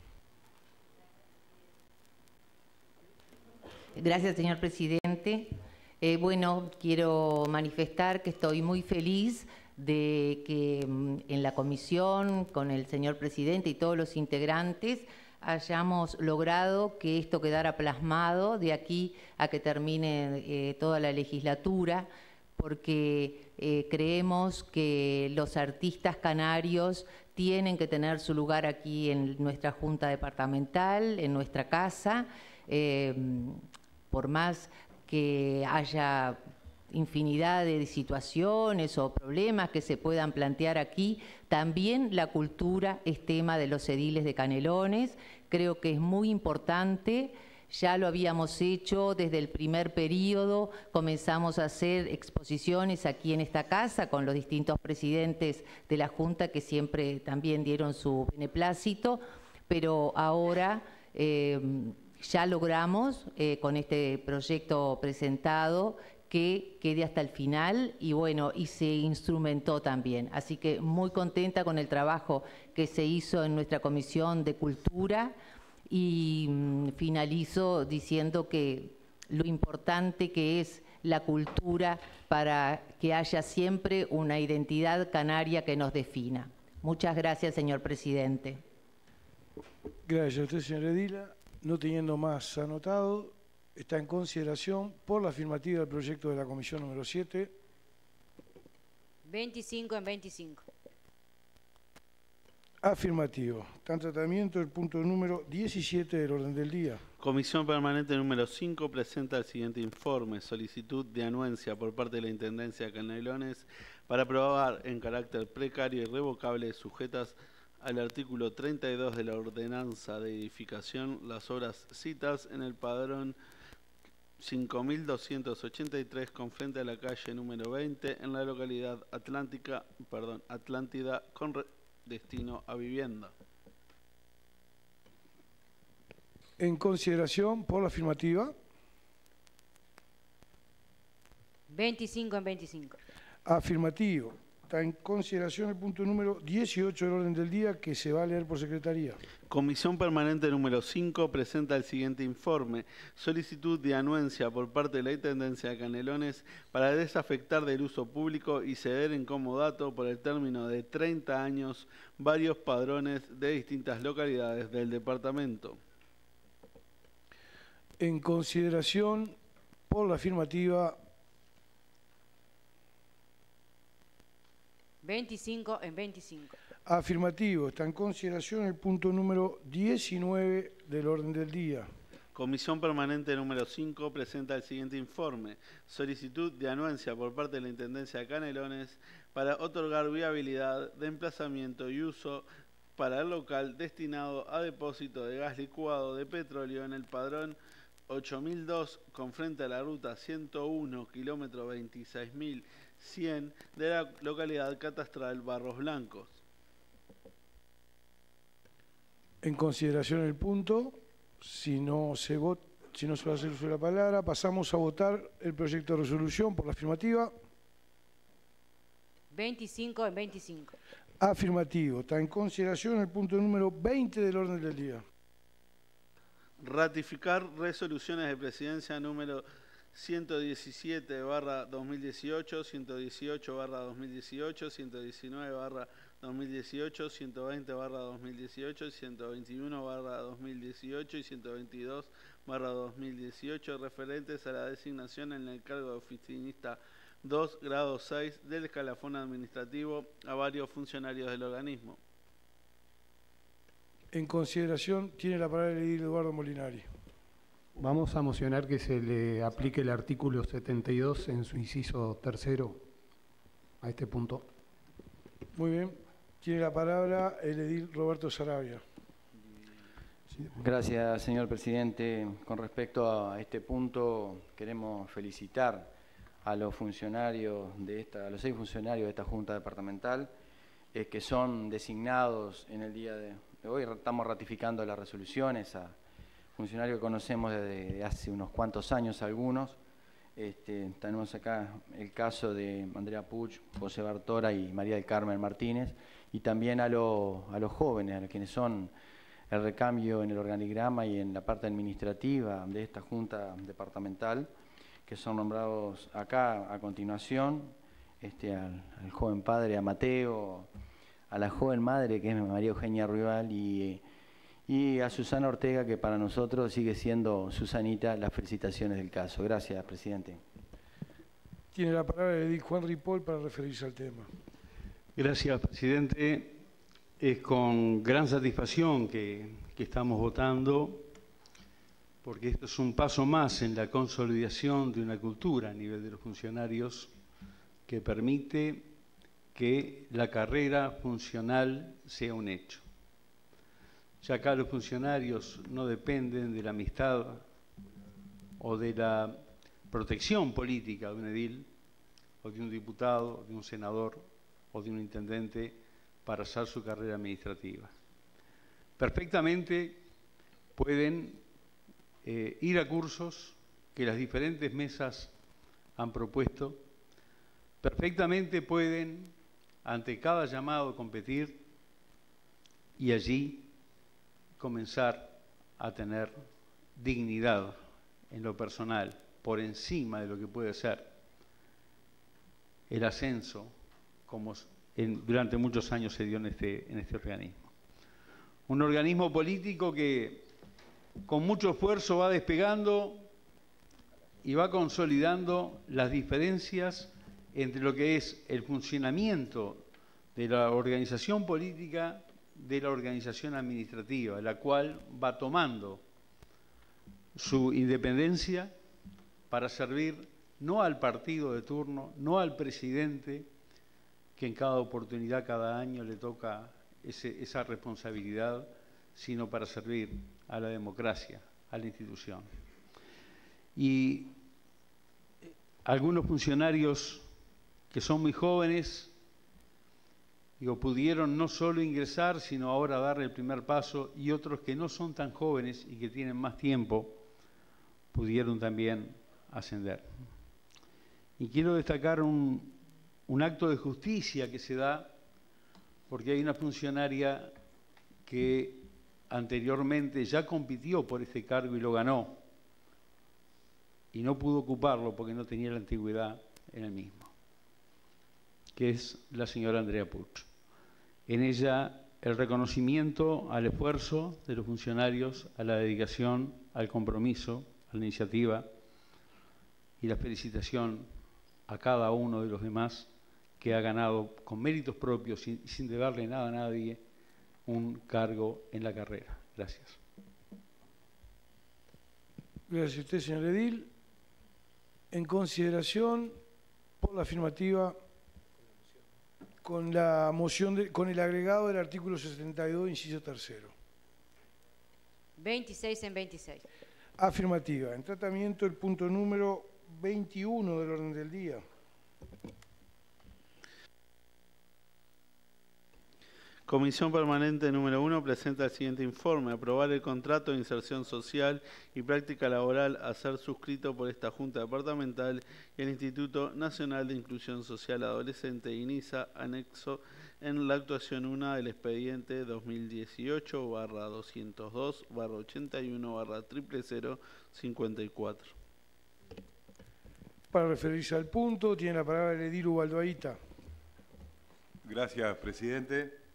Gracias, señor presidente. Eh, bueno, quiero manifestar que estoy muy feliz de que en la comisión, con el señor presidente y todos los integrantes, hayamos logrado que esto quedara plasmado de aquí a que termine eh, toda la legislatura, porque eh, creemos que los artistas canarios tienen que tener su lugar aquí en nuestra Junta Departamental, en nuestra casa, eh, por más que haya infinidad de situaciones o problemas que se puedan plantear aquí, también la cultura es tema de los ediles de Canelones. Creo que es muy importante. Ya lo habíamos hecho desde el primer periodo, comenzamos a hacer exposiciones aquí en esta casa con los distintos presidentes de la Junta que siempre también dieron su beneplácito, pero ahora eh, ya logramos eh, con este proyecto presentado que quede hasta el final y bueno, y se instrumentó también. Así que muy contenta con el trabajo que se hizo en nuestra Comisión de Cultura y mm, finalizo diciendo que lo importante que es la cultura para que haya siempre una identidad canaria que nos defina. Muchas gracias, señor presidente. Gracias a usted, señora Edila. No teniendo más anotado, está en consideración por la afirmativa del proyecto de la comisión número siete. veinticinco en veinticinco. Afirmativo. Está en tratamiento el punto número diecisiete del orden del día. Comisión Permanente número cinco presenta el siguiente informe. Solicitud de anuencia por parte de la Intendencia de Canelones para aprobar en carácter precario y revocable sujetas al artículo treinta y dos de la Ordenanza de Edificación las obras citas en el padrón cinco mil doscientos ochenta y tres con frente a la calle número veinte en la localidad Atlántica, perdón, Atlántida con re destino a vivienda. En consideración por la afirmativa. veinticinco en veinticinco. Afirmativo. Está en consideración el punto número dieciocho del orden del día que se va a leer por secretaría. Comisión Permanente número cinco presenta el siguiente informe. Solicitud de anuencia por parte de la Intendencia de Canelones para desafectar del uso público y ceder en comodato por el término de treinta años varios padrones de distintas localidades del departamento. En consideración por la afirmativa. veinticinco en veinticinco. Afirmativo. Está en consideración el punto número diecinueve del orden del día. Comisión Permanente número cinco presenta el siguiente informe. Solicitud de anuencia por parte de la Intendencia de Canelones para otorgar viabilidad de emplazamiento y uso para el local destinado a depósito de gas licuado de petróleo en el padrón ocho mil dos con frente a la ruta ciento uno, kilómetro veintiséis mil cien de la localidad catastral Barros Blancos. En consideración el punto, si no se vota, si no se va a hacer uso de la palabra, pasamos a votar el proyecto de resolución por la afirmativa. veinticinco en veinticinco. Afirmativo. Está en consideración el punto número veinte del orden del día. Ratificar resoluciones de presidencia número ciento diecisiete barra dos mil dieciocho, ciento dieciocho barra dos mil dieciocho, ciento diecinueve barra dos mil dieciocho, ciento veinte barra dos mil dieciocho, ciento veintiuno barra dos mil dieciocho y ciento veintidós barra dos mil dieciocho referentes a la designación en el cargo de oficinista dos, grado seis del escalafón administrativo a varios funcionarios del organismo. En consideración tiene la palabra el edil Eduardo Molinari. Vamos a mocionar que se le aplique el artículo setenta y dos en su inciso tercero a este punto. Muy bien. Tiene la palabra el edil Roberto Sarabia. Gracias, señor presidente. Con respecto a este punto, queremos felicitar a los funcionarios de esta, a los seis funcionarios de esta Junta Departamental eh, que son designados en el día de hoy. Estamos ratificando las resoluciones a funcionarios que conocemos desde hace unos cuantos años algunos. Este, tenemos acá el caso de Andrea Puch, José Bartora y María del Carmen Martínez, y también a, lo, a los jóvenes, a quienes son el recambio en el organigrama y en la parte administrativa de esta Junta Departamental, que son nombrados acá a continuación, este, al, al joven padre, a Mateo, a la joven madre, que es María Eugenia Ruibal, y, y a Susana Ortega, que para nosotros sigue siendo Susanita, las felicitaciones del caso. Gracias, presidente. Tiene la palabra el edil Juan Ripoll para referirse al tema. Gracias, presidente. Es con gran satisfacción que, que estamos votando, porque esto es un paso más en la consolidación de una cultura a nivel de los funcionarios que permite que la carrera funcional sea un hecho. Ya acá los funcionarios no dependen de la amistad o de la protección política de un edil, o de un diputado, de un senador o de un intendente para hacer su carrera administrativa. Perfectamente pueden eh, ir a cursos que las diferentes mesas han propuesto. Perfectamente pueden, ante cada llamado, competir y allí comenzar a tener dignidad en lo personal, por encima de lo que puede ser el ascenso, como en, durante muchos años se dio en este, en este organismo. Un organismo político que con mucho esfuerzo va despegando y va consolidando las diferencias entre lo que es el funcionamiento de la organización política de la organización administrativa, la cual va tomando su independencia para servir no al partido de turno, no al presidente, que en cada oportunidad, cada año le toca ese, esa responsabilidad, sino para servir a la democracia, a la institución. Y algunos funcionarios que son muy jóvenes, digo, pudieron no solo ingresar, sino ahora dar el primer paso, y otros que no son tan jóvenes y que tienen más tiempo, pudieron también ascender. Y quiero destacar un, un acto de justicia que se da, porque hay una funcionaria que anteriormente ya compitió por este cargo y lo ganó, y no pudo ocuparlo porque no tenía la antigüedad en el mismo, que es la señora Andrea Puch. En ella el reconocimiento al esfuerzo de los funcionarios, a la dedicación, al compromiso, a la iniciativa, y la felicitación a cada uno de los demás que ha ganado con méritos propios, sin, sin deberle nada a nadie, un cargo en la carrera. Gracias. Gracias a usted, señor edil. En consideración, por la afirmativa, con la moción de, con el agregado del artículo setenta y dos, inciso tercero. veintiséis en veintiséis. Afirmativa. En tratamiento, el punto número veintiuno del orden del día. Comisión Permanente número uno presenta el siguiente informe. Aprobar el contrato de inserción social y práctica laboral a ser suscrito por esta Junta Departamental y el Instituto Nacional de Inclusión Social Adolescente, INISA, anexo en la actuación uno del expediente dos mil dieciocho barra doscientos dos barra ochenta y uno barra cero cero cero cincuenta y cuatro. Para referirse al punto, tiene la palabra el edil Ubaldo Aita. Gracias, presidente.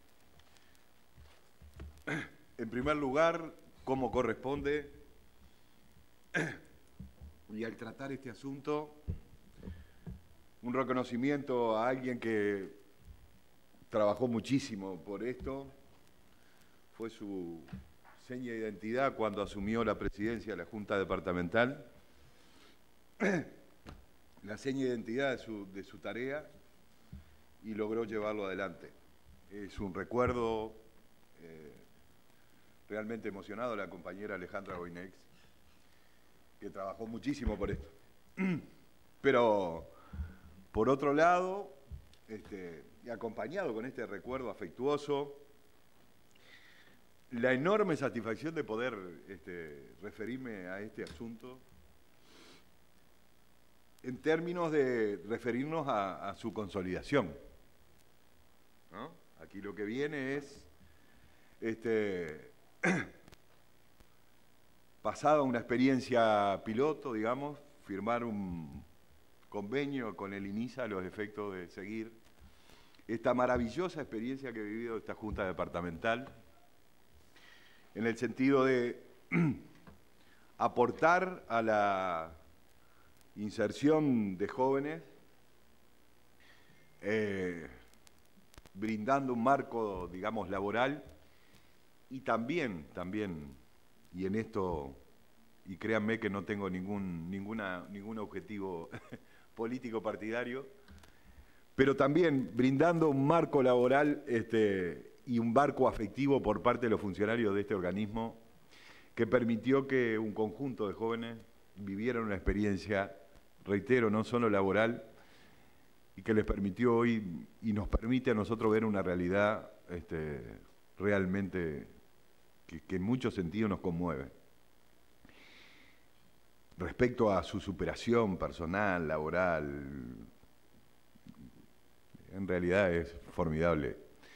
En primer lugar, como corresponde, y al tratar este asunto, un reconocimiento a alguien que trabajó muchísimo por esto, fue su seña de identidad cuando asumió la presidencia de la Junta Departamental, la seña de identidad de su, de su tarea, y logró llevarlo adelante. Es un recuerdo eh, realmente emocionado la compañera Alejandra Goinex, que trabajó muchísimo por esto. Pero, por otro lado, este, y acompañado con este recuerdo afectuoso, la enorme satisfacción de poder este, referirme a este asunto en términos de referirnos a, a su consolidación, ¿no? Aquí lo que viene es, este, pasada una experiencia piloto, digamos, firmar un convenio con el INISA a los efectos de seguir esta maravillosa experiencia que he vivido esta Junta Departamental, en el sentido de aportar a la inserción de jóvenes, eh, brindando un marco, digamos, laboral, y también, también, y en esto, y créanme que no tengo ningún, ninguna, ningún objetivo político partidario, pero también brindando un marco laboral este, y un marco afectivo por parte de los funcionarios de este organismo, que permitió que un conjunto de jóvenes vivieran una experiencia, reitero, no solo laboral, y que les permitió hoy, y nos permite a nosotros ver una realidad este, realmente que, que en muchos sentidos nos conmueve. respecto a su superación personal, laboral, en realidad es formidable.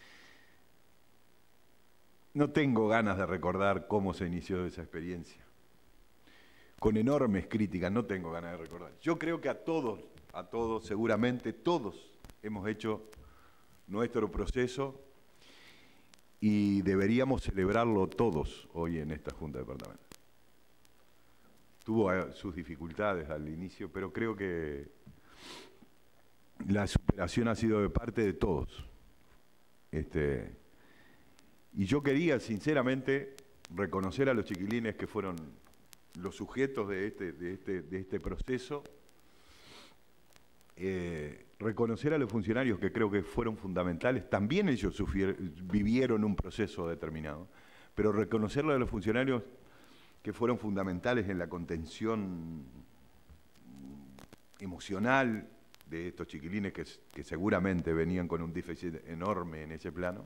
No tengo ganas de recordar cómo se inició esa experiencia. Con enormes críticas, no tengo ganas de recordar. Yo creo que a todos, a todos, seguramente todos hemos hecho nuestro proceso y deberíamos celebrarlo todos hoy en esta Junta Departamental. Tuvo eh, sus dificultades al inicio, pero creo que la superación ha sido de parte de todos. Este, y yo quería, sinceramente, reconocer a los chiquilines que fueron los sujetos de este, de este, de este proceso, eh, reconocer a los funcionarios que creo que fueron fundamentales, también ellos vivieron un proceso determinado, pero reconocerle a los funcionarios que fueron fundamentales en la contención emocional de estos chiquilines que, que seguramente venían con un déficit enorme en ese plano,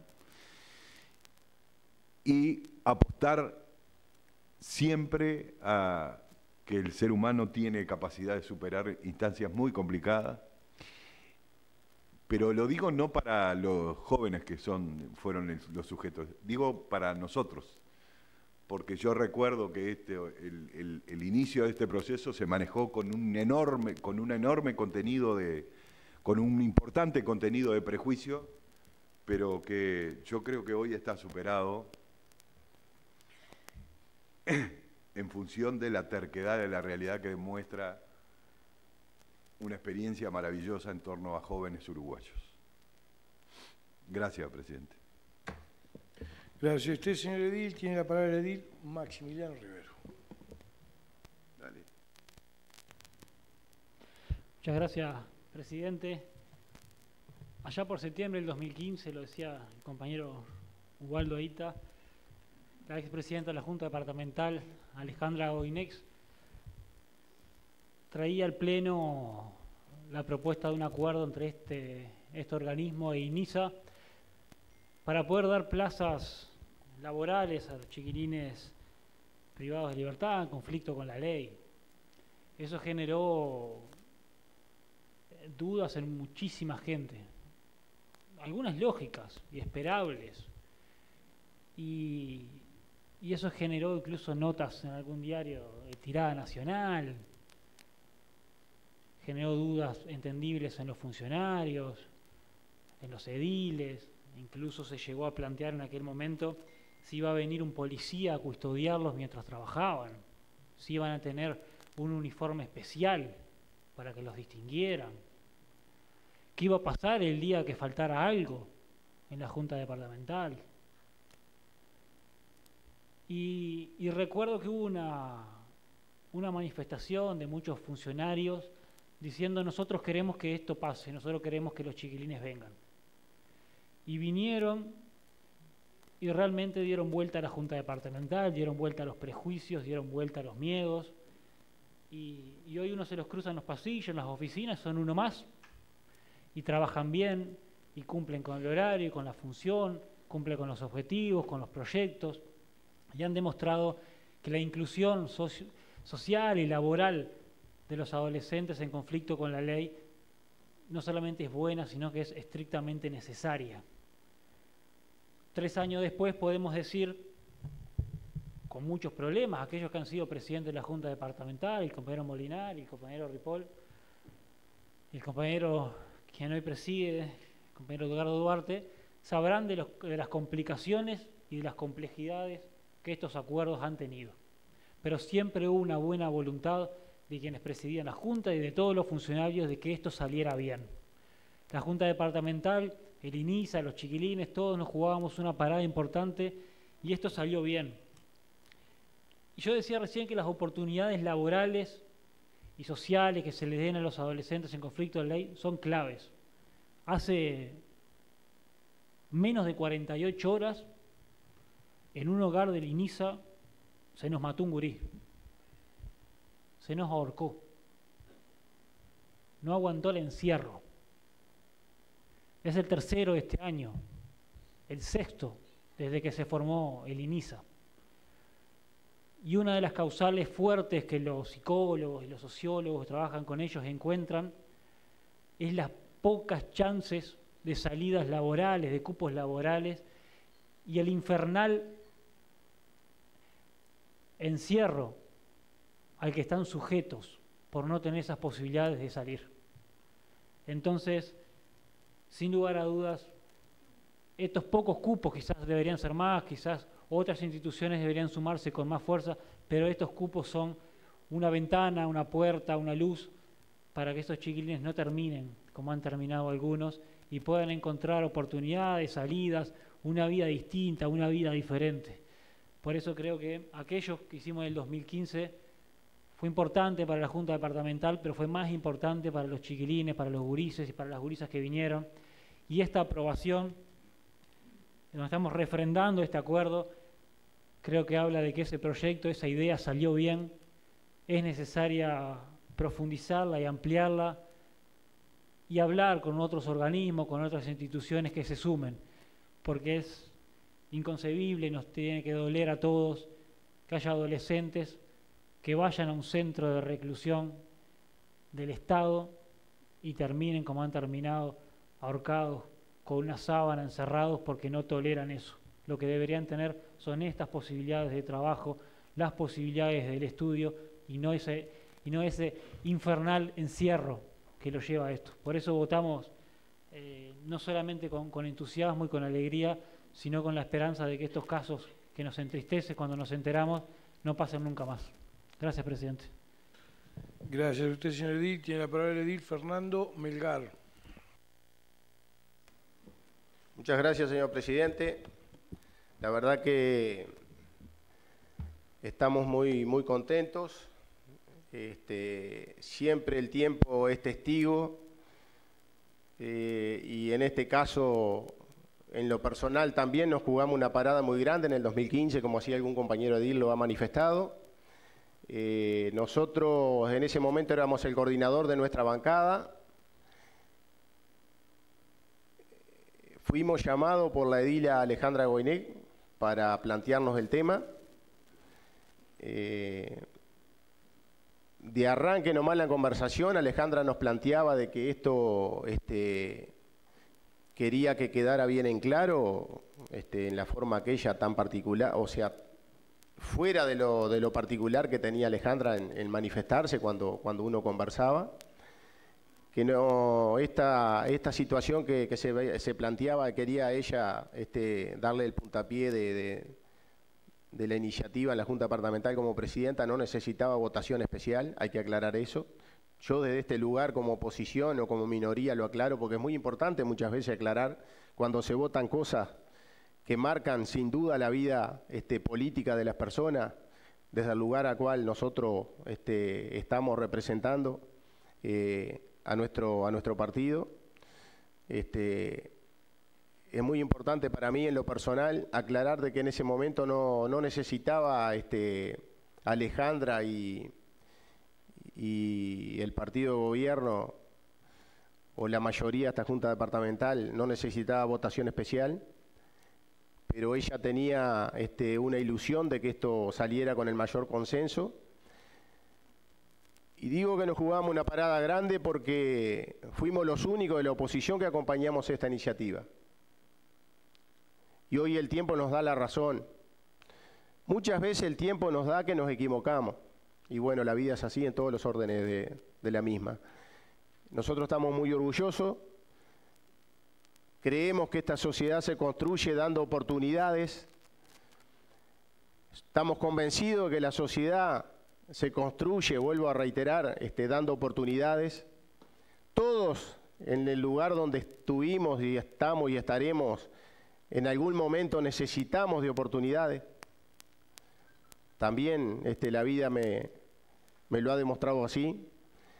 y apostar siempre a que el ser humano tiene capacidad de superar instancias muy complicadas, pero lo digo no para los jóvenes que son, fueron el, los sujetos, digo para nosotros, porque yo recuerdo que este, el, el, el inicio de este proceso se manejó con un enorme, con un enorme contenido de, con un importante contenido de prejuicio, pero que yo creo que hoy está superado en función de la terquedad de la realidad que demuestra una experiencia maravillosa en torno a jóvenes uruguayos. Gracias, presidente. Gracias. Usted, señor edil, tiene la palabra el edil Maximiliano Rivero. Dale. Muchas gracias, presidente. Allá por septiembre del dos mil quince, lo decía el compañero Ubaldo Aita, la expresidenta de la Junta Departamental, Alejandra Goinex, traía al Pleno la propuesta de un acuerdo entre este, este organismo e INISA para poder dar plazas laborales a los chiquilines privados de libertad en conflicto con la ley. Eso generó dudas en muchísima gente, algunas lógicas y esperables, y, y eso generó incluso notas en algún diario de tirada nacional, generó dudas entendibles en los funcionarios, en los ediles, incluso se llegó a plantear en aquel momento si iba a venir un policía a custodiarlos mientras trabajaban, si iban a tener un uniforme especial para que los distinguieran, qué iba a pasar el día que faltara algo en la Junta Departamental. Y, y recuerdo que hubo una, una manifestación de muchos funcionarios diciendo: nosotros queremos que esto pase, nosotros queremos que los chiquilines vengan. Y vinieron y realmente dieron vuelta a la Junta Departamental, dieron vuelta a los prejuicios, dieron vuelta a los miedos. Y, y hoy uno se los cruza en los pasillos, en las oficinas, son uno más, y trabajan bien, y cumplen con el horario, con la función, cumplen con los objetivos, con los proyectos, y han demostrado que la inclusión socio, social y laboral de los adolescentes en conflicto con la ley no solamente es buena, sino que es estrictamente necesaria. Tres años después podemos decir, con muchos problemas, aquellos que han sido presidentes de la Junta Departamental, el compañero Molinar, el compañero Ripoll, el compañero quien hoy preside, el compañero Edgardo Duarte, sabrán de, los, de las complicaciones y de las complejidades que estos acuerdos han tenido. Pero siempre hubo una buena voluntad de quienes presidían la Junta y de todos los funcionarios de que esto saliera bien. La Junta Departamental, el INISA, los chiquilines, todos nos jugábamos una parada importante y esto salió bien. Y yo decía recién que las oportunidades laborales y sociales que se les den a los adolescentes en conflicto de ley son claves. Hace menos de cuarenta y ocho horas, en un hogar del INISA, se nos mató un gurí. Se nos ahorcó. No aguantó el encierro. Es el tercero de este año, el sexto desde que se formó el INISA. y una de las causales fuertes que los psicólogos y los sociólogos que trabajan con ellos encuentran es las pocas chances de salidas laborales, de cupos laborales, y el infernal encierro al que están sujetos por no tener esas posibilidades de salir. Entonces, sin lugar a dudas, estos pocos cupos quizás deberían ser más, quizás otras instituciones deberían sumarse con más fuerza, pero estos cupos son una ventana, una puerta, una luz para que estos chiquilines no terminen como han terminado algunos y puedan encontrar oportunidades, salidas, una vida distinta, una vida diferente. Por eso creo que aquello que hicimos en el dos mil quince fue importante para la Junta Departamental, pero fue más importante para los chiquilines, para los gurises y para las gurisas que vinieron. Y esta aprobación, donde estamos refrendando este acuerdo, creo que habla de que ese proyecto, esa idea salió bien, es necesaria profundizarla y ampliarla y hablar con otros organismos, con otras instituciones que se sumen, porque es inconcebible, nos tiene que doler a todos que haya adolescentes que vayan a un centro de reclusión del Estado y terminen como han terminado, ahorcados con una sábana, encerrados, porque no toleran eso. Lo que deberían tener son estas posibilidades de trabajo, las posibilidades del estudio y no ese, y no ese infernal encierro que lo lleva a esto. Por eso votamos eh, no solamente con, con entusiasmo y con alegría, sino con la esperanza de que estos casos que nos entristece cuando nos enteramos no pasen nunca más. Gracias, presidente. Gracias a usted, señor edil. Tiene la palabra el edil Fernando Melgar. Muchas gracias, señor presidente. La verdad que estamos muy, muy contentos. Este, siempre el tiempo es testigo eh, y en este caso, en lo personal también nos jugamos una parada muy grande en el dos mil quince, como así algún compañero edil lo ha manifestado. Eh, nosotros en ese momento éramos el coordinador de nuestra bancada. Fuimos llamados por la edila Alejandra Goynec para plantearnos el tema. Eh, de arranque nomás la conversación, Alejandra nos planteaba de que esto este, quería que quedara bien en claro, este, en la forma aquella tan particular, o sea, fuera de lo, de lo particular que tenía Alejandra en, en manifestarse cuando, cuando uno conversaba, que no, esta, esta situación que, que se, se planteaba, quería ella este, darle el puntapié de, de, de la iniciativa en la Junta Departamental como presidenta, no necesitaba votación especial, hay que aclarar eso. Yo desde este lugar como oposición o como minoría lo aclaro porque es muy importante muchas veces aclarar cuando se votan cosas que marcan sin duda la vida este, política de las personas, desde el lugar al cual nosotros este, estamos representando eh, a, nuestro, a nuestro partido. Este, es muy importante para mí en lo personal aclarar de que en ese momento no, no necesitaba este, Alejandra y, y el partido de gobierno o la mayoría de esta Junta Departamental no necesitaba votación especial, pero ella tenía este, una ilusión de que esto saliera con el mayor consenso. Y digo que nos jugamos una parada grande porque fuimos los únicos de la oposición que acompañamos esta iniciativa. Y hoy el tiempo nos da la razón. Muchas veces el tiempo nos da que nos equivocamos. Y bueno, la vida es así en todos los órdenes de, de la misma. Nosotros estamos muy orgullosos. Creemos que esta sociedad se construye dando oportunidades. Estamos convencidos de que la sociedad se construye, vuelvo a reiterar, este, dando oportunidades. Todos en el lugar donde estuvimos y estamos y estaremos, en algún momento necesitamos de oportunidades. También este, la vida me, me lo ha demostrado así.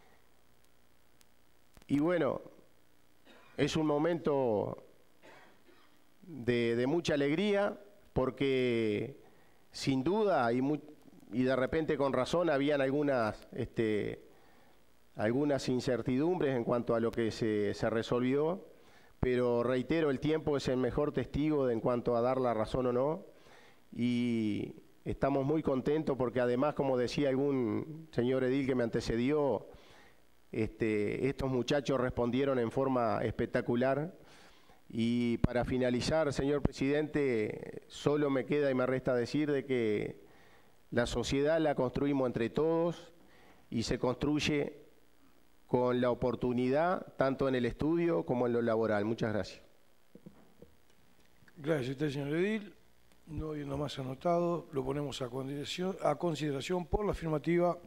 Y bueno, es un momento de, de mucha alegría porque sin duda y, muy, y de repente con razón habían algunas, este, algunas incertidumbres en cuanto a lo que se, se resolvió, pero reitero, el tiempo es el mejor testigo de en cuanto a dar la razón o no, y estamos muy contentos porque además, como decía algún señor edil que me antecedió, este, estos muchachos respondieron en forma espectacular. Y para finalizar, señor presidente, solo me queda y me resta decir de que la sociedad la construimos entre todos y se construye con la oportunidad, tanto en el estudio como en lo laboral. Muchas gracias. Gracias a usted, señor edil. No habiendo más anotado, lo ponemos a consideración, a consideración por la afirmativa.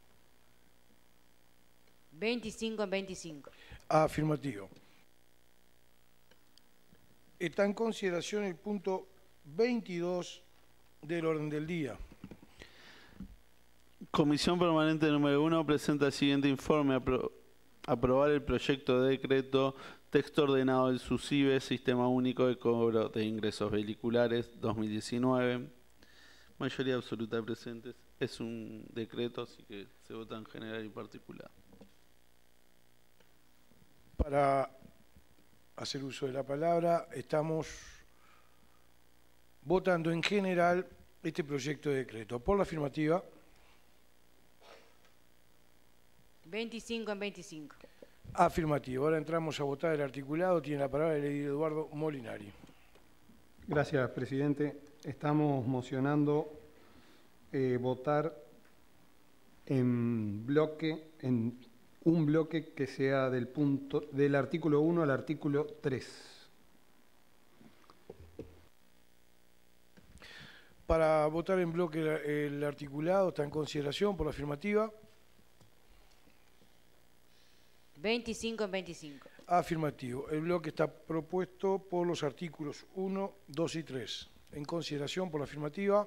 veinticinco en veinticinco. Afirmativo. Está en consideración el punto veintidós del orden del día. Comisión Permanente número uno presenta el siguiente informe. Apro aprobar el proyecto de decreto texto ordenado del SUSIBE, Sistema Único de Cobro de Ingresos Vehiculares dos mil diecinueve. Mayoría absoluta de presentes. Es un decreto, así que se vota en general y particular. Para hacer uso de la palabra, estamos votando en general este proyecto de decreto. Por la afirmativa. veinticinco en veinticinco. Afirmativo. Ahora entramos a votar el articulado. Tiene la palabra el edil Eduardo Molinari. Gracias, presidente. Estamos mocionando eh, votar en bloque, en un bloque que sea del punto del artículo uno al artículo tres. Para votar en bloque el, el articulado está en consideración por la afirmativa. veinticinco en veinticinco. Afirmativo. El bloque está propuesto por los artículos uno, dos y tres. En consideración por la afirmativa.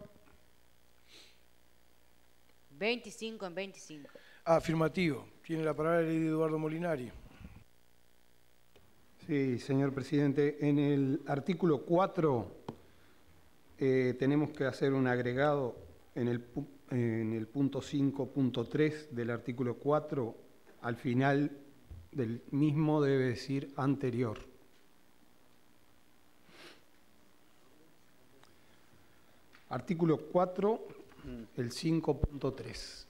veinticinco en veinticinco. Afirmativo. Tiene la palabra el edil Eduardo Molinari. Sí, señor presidente. En el artículo cuatro eh, tenemos que hacer un agregado en el, en el punto cinco punto tres del artículo cuatro. Al final del mismo debe decir anterior. Artículo cuatro, el cinco punto tres.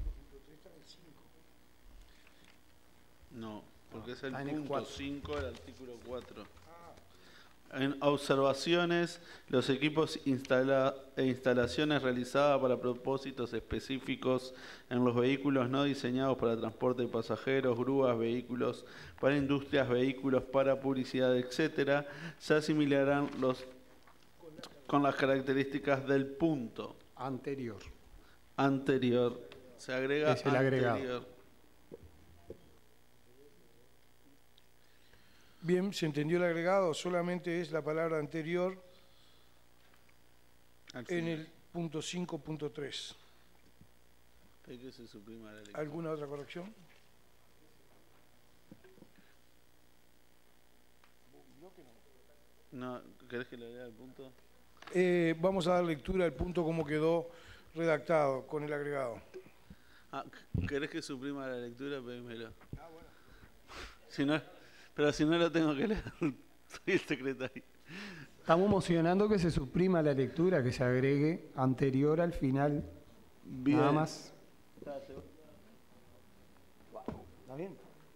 No, porque es el Ah, en el punto cuatro. cinco del artículo cuatro. En observaciones, los equipos instala e instalaciones realizadas para propósitos específicos en los vehículos no diseñados para transporte de pasajeros, grúas, vehículos para industrias, vehículos para publicidad, etcétera, se asimilarán los con las características del punto Anterior. anterior. Se agrega Es el agregado. anterior. Bien, se entendió el agregado, solamente es la palabra anterior en el punto cinco punto tres. Que se suprima la lectura. ¿Alguna otra corrección? No, ¿querés que le lea el punto? Eh, vamos a dar lectura al punto como quedó redactado con el agregado. Ah, ¿querés que suprima la lectura? Pedímelo. Ah, bueno. Si no, pero si no lo tengo que leer, soy el secretario. Estamos mocionando que se suprima la lectura, que se agregue anterior al final. Bien. Nada más. ¿Está bien?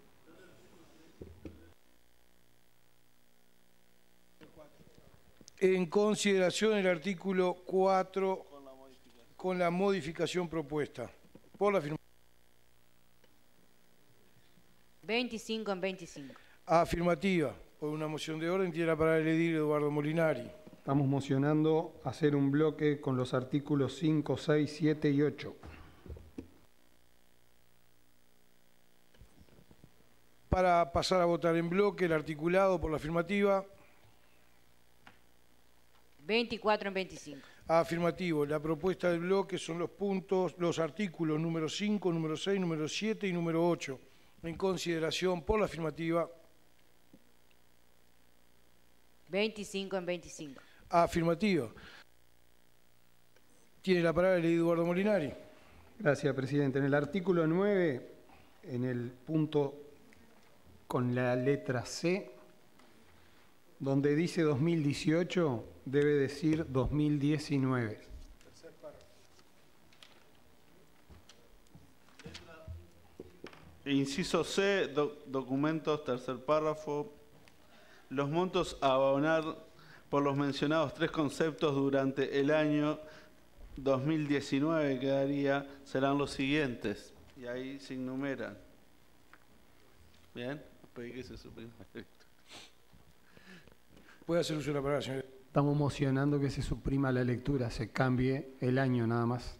En consideración el artículo cuatro con la modificación propuesta. Por la afirmativa. veinticinco en veinticinco. Afirmativa. Por una moción de orden tiene la palabra el edil Eduardo Molinari. Estamos mocionando hacer un bloque con los artículos cinco, seis, siete y ocho. Para pasar a votar en bloque el articulado por la afirmativa. veinticuatro en veinticinco. Afirmativo. La propuesta del bloque son los puntos, los artículos número cinco, número seis, número siete y número ocho. En consideración por la afirmativa. veinticinco en veinticinco. Afirmativo. Tiene la palabra el Eduardo Molinari. Gracias, presidente. En el artículo nueve, en el punto con la letra C, donde dice dos mil dieciocho, debe decir dos mil diecinueve. Inciso C, doc- documentos, tercer párrafo. Los montos a abonar por los mencionados tres conceptos durante el año dos mil diecinueve quedaría, serán los siguientes. Y ahí se enumeran. Bien, pedí que se suprima. Puede hacer uso de la palabra, señor. Estamos mocionando que se suprima la lectura, se cambie el año nada más.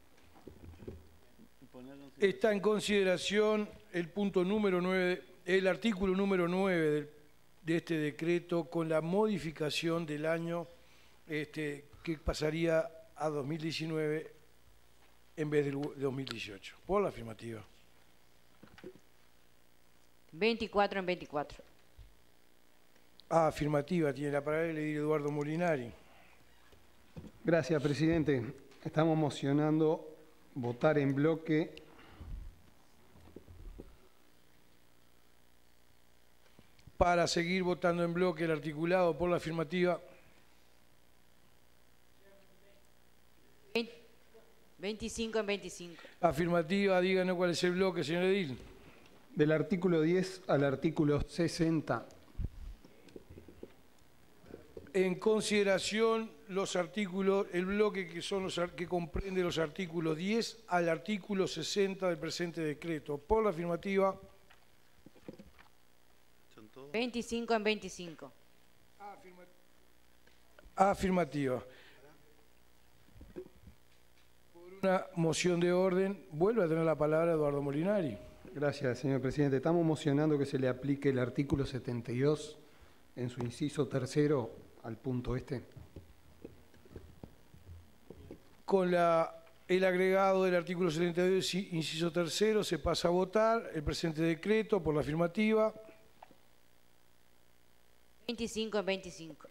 Está en consideración el punto número nueve, el artículo número nueve del, de este decreto con la modificación del año este, que pasaría a dos mil diecinueve en vez del dos mil dieciocho. Por la afirmativa. veinticuatro en veinticuatro. Afirmativa. Tiene la palabra el edil Eduardo Molinari. Gracias, presidente. Estamos mocionando votar en bloque Para seguir votando en bloque el articulado por la afirmativa. veinticinco en veinticinco. Afirmativa, díganos cuál es el bloque, señor edil. del artículo diez al artículo sesenta. En consideración los artículos, el bloque que son los que comprende los artículos diez al artículo sesenta del presente decreto. Por la afirmativa. veinticinco en veinticinco. Afirmativa. Por una moción de orden, vuelve a tener la palabra Eduardo Molinari. Gracias, señor presidente. Estamos mocionando que se le aplique el artículo setenta y dos en su inciso tercero al punto este. Con la, el agregado del artículo setenta y dos, inciso tercero, se pasa a votar el presente decreto por la afirmativa. veinticinco en veinticinco.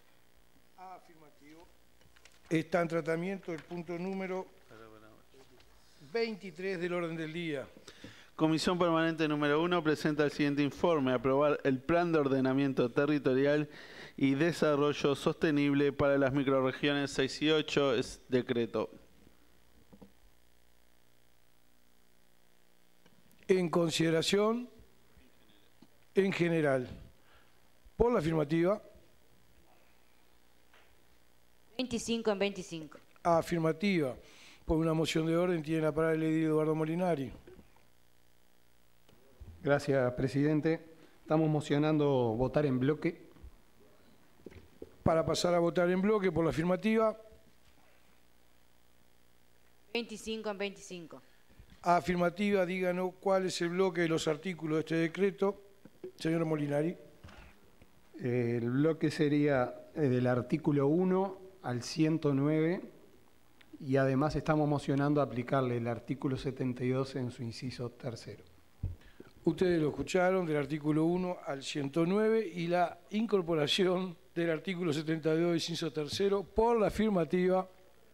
Está en tratamiento el punto número veintitrés del orden del día. Comisión Permanente número uno presenta el siguiente informe: aprobar el Plan de Ordenamiento Territorial y Desarrollo Sostenible para las microrregiones seis y ocho, es decreto. En consideración, en general, por la afirmativa. veinticinco en veinticinco. Afirmativa. Por una moción de orden tiene la palabra el edil Eduardo Molinari. Gracias, presidente. Estamos mocionando votar en bloque. Para pasar a votar en bloque por la afirmativa. veinticinco en veinticinco. Afirmativa, díganos cuál es el bloque de los artículos de este decreto. Señor Molinari. El bloque sería del artículo uno al ciento nueve y además estamos mocionando aplicarle el artículo setenta y dos en su inciso tercero. Ustedes lo escucharon, del artículo uno al ciento nueve y la incorporación del artículo setenta y dos, inciso tercero, por la afirmativa.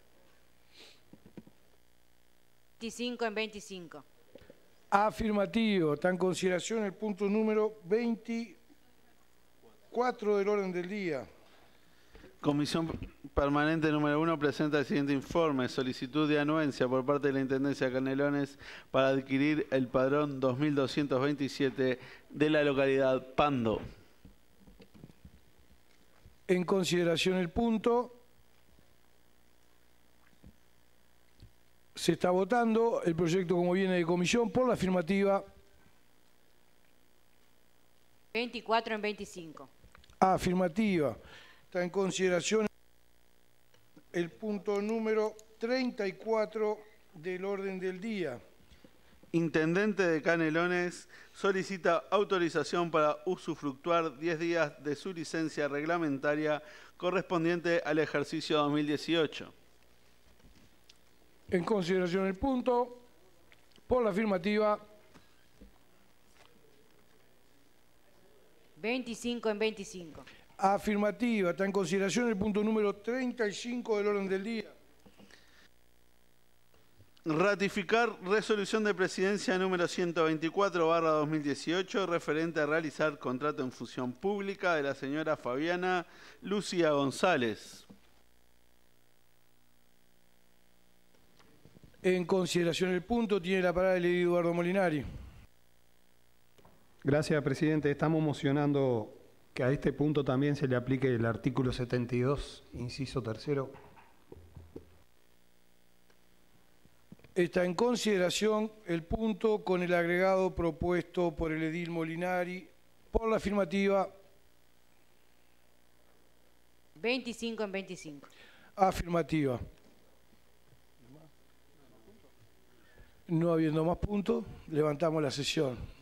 veinticinco en veinticinco. Afirmativo. Está en consideración el punto número veinticuatro del orden del día. Comisión Permanente número uno presenta el siguiente informe: solicitud de anuencia por parte de la Intendencia de Canelones para adquirir el padrón dos mil doscientos veintisiete de la localidad Pando. En consideración el punto. Se está votando el proyecto como viene de comisión por la afirmativa. veinticuatro en veinticinco. Afirmativa. Está en consideración el punto número treinta y cuatro del orden del día. Intendente de Canelones solicita autorización para usufructuar diez días de su licencia reglamentaria correspondiente al ejercicio dos mil dieciocho. En consideración el punto, por la afirmativa. veinticinco en veinticinco. Afirmativa. Está en consideración el punto número treinta y cinco del orden del día. Ratificar resolución de presidencia número ciento veinticuatro barra dos mil dieciocho referente a realizar contrato en función pública de la señora Fabiana Lucía González. En consideración el punto, tiene la palabra el edil Eduardo Molinari. Gracias, presidente. Estamos mocionando que a este punto también se le aplique el artículo setenta y dos, inciso tercero. Está en consideración el punto con el agregado propuesto por el edil Molinari. Por la afirmativa. veinticinco en veinticinco. Afirmativa. No habiendo más puntos, levantamos la sesión.